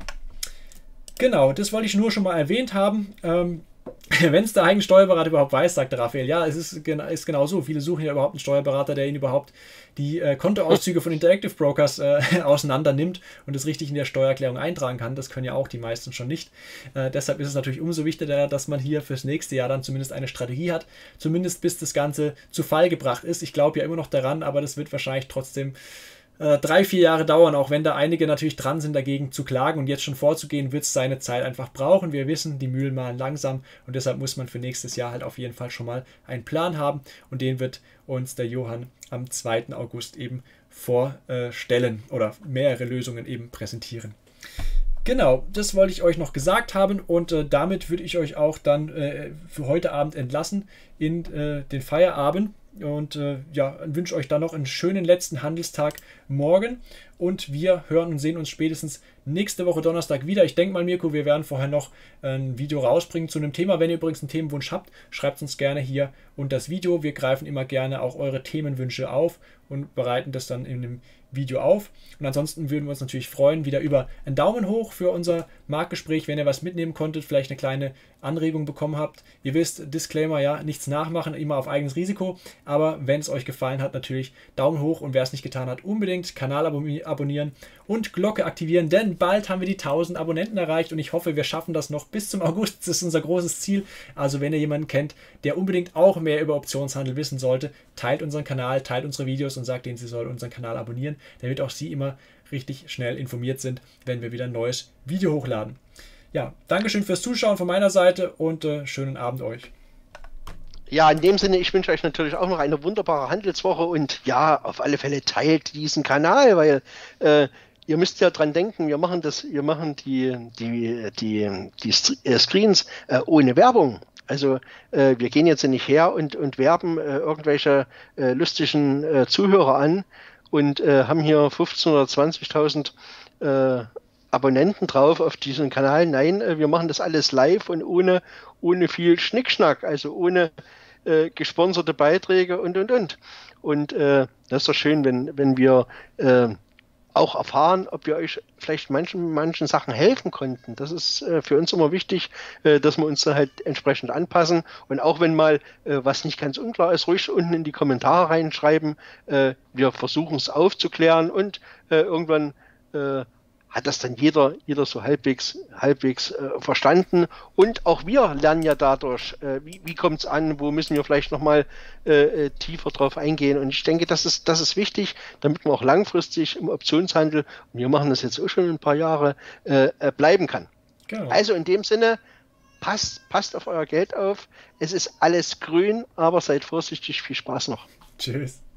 S1: Genau, das wollte ich nur schon mal erwähnt haben. Ähm, Wenn es der eigene Steuerberater überhaupt weiß, sagte Raphael, ja, es ist, ist genau so. Viele suchen ja überhaupt einen Steuerberater, der ihnen überhaupt die äh, Kontoauszüge von Interactive Brokers äh, auseinander nimmt und es richtig in der Steuererklärung eintragen kann. Das können ja auch die meisten schon nicht. Äh, deshalb ist es natürlich umso wichtiger, dass man hier fürs nächste Jahr dann zumindest eine Strategie hat, zumindest bis das Ganze zu Fall gebracht ist. Ich glaube ja immer noch daran, aber das wird wahrscheinlich trotzdem drei, vier Jahre dauern, auch wenn da einige natürlich dran sind, dagegen zu klagen und jetzt schon vorzugehen, wird es seine Zeit einfach brauchen. Wir wissen, die Mühlen mahlen langsam und deshalb muss man für nächstes Jahr halt auf jeden Fall schon mal einen Plan haben und den wird uns der Johann am zweiten August eben vorstellen oder mehrere Lösungen eben präsentieren. Genau, das wollte ich euch noch gesagt haben und äh, damit würde ich euch auch dann äh, für heute Abend entlassen in äh, den Feierabend. Und äh, ja, wünsche euch dann noch einen schönen letzten Handelstag morgen. Und wir hören und sehen uns spätestens nächste Woche Donnerstag wieder. Ich denke mal, Mirko, wir werden vorher noch ein Video rausbringen zu einem Thema. Wenn ihr übrigens einen Themenwunsch habt, schreibt uns gerne hier unter das Video. Wir greifen immer gerne auch eure Themenwünsche auf und bereiten das dann in einem Video auf. Und ansonsten würden wir uns natürlich freuen, wieder über einen Daumen hoch für unser Marktgespräch, wenn ihr was mitnehmen konntet, vielleicht eine kleine Anregung bekommen habt. Ihr wisst, Disclaimer, ja, nichts nachmachen, immer auf eigenes Risiko. Aber wenn es euch gefallen hat, natürlich Daumen hoch und wer es nicht getan hat, unbedingt Kanal abonnieren und Glocke aktivieren, denn bald haben wir die tausend Abonnenten erreicht und ich hoffe, wir schaffen das noch bis zum August. Das ist unser großes Ziel. Also wenn ihr jemanden kennt, der unbedingt auch mehr über Optionshandel wissen sollte, teilt unseren Kanal, teilt unsere Videos und sagt denen, sie sollen unseren Kanal abonnieren, damit auch sie immer richtig schnell informiert sind, wenn wir wieder ein neues Video hochladen. Ja, Dankeschön fürs Zuschauen von meiner Seite und äh, schönen Abend euch.
S2: Ja, in dem Sinne, ich wünsche euch natürlich auch noch eine wunderbare Handelswoche und ja, auf alle Fälle teilt diesen Kanal, weil äh, ihr müsst ja dran denken, wir machen das, wir machen die, die, die, die Screens äh, ohne Werbung. Also äh, wir gehen jetzt nicht her und, und werben äh, irgendwelche äh, lustigen äh, Zuhörer an und äh, haben hier fünfzehntausend oder zwanzigtausend äh, Abonnenten drauf auf diesem Kanal. Nein, äh, wir machen das alles live und ohne, ohne viel Schnickschnack, also ohne äh, gesponserte Beiträge und, und, und. Und äh, das ist doch schön, wenn, wenn wir äh, auch erfahren, ob wir euch vielleicht manchen, manchen Sachen helfen konnten. Das ist äh, für uns immer wichtig, äh, dass wir uns da halt entsprechend anpassen. Und auch wenn mal äh, was nicht ganz unklar ist, ruhig unten in die Kommentare reinschreiben. Äh, wir versuchen es aufzuklären und äh, irgendwann äh, hat das dann jeder, jeder so halbwegs, halbwegs äh, verstanden. Und auch wir lernen ja dadurch, äh, wie, wie kommt es an, wo müssen wir vielleicht nochmal äh, äh, tiefer drauf eingehen. Und ich denke, das ist, das ist wichtig, damit man auch langfristig im Optionshandel, und wir machen das jetzt auch schon ein paar Jahre, äh, äh, bleiben kann. Genau. Also in dem Sinne, passt, passt auf euer Geld auf. Es ist alles grün, aber seid vorsichtig. Viel Spaß noch.
S1: Tschüss.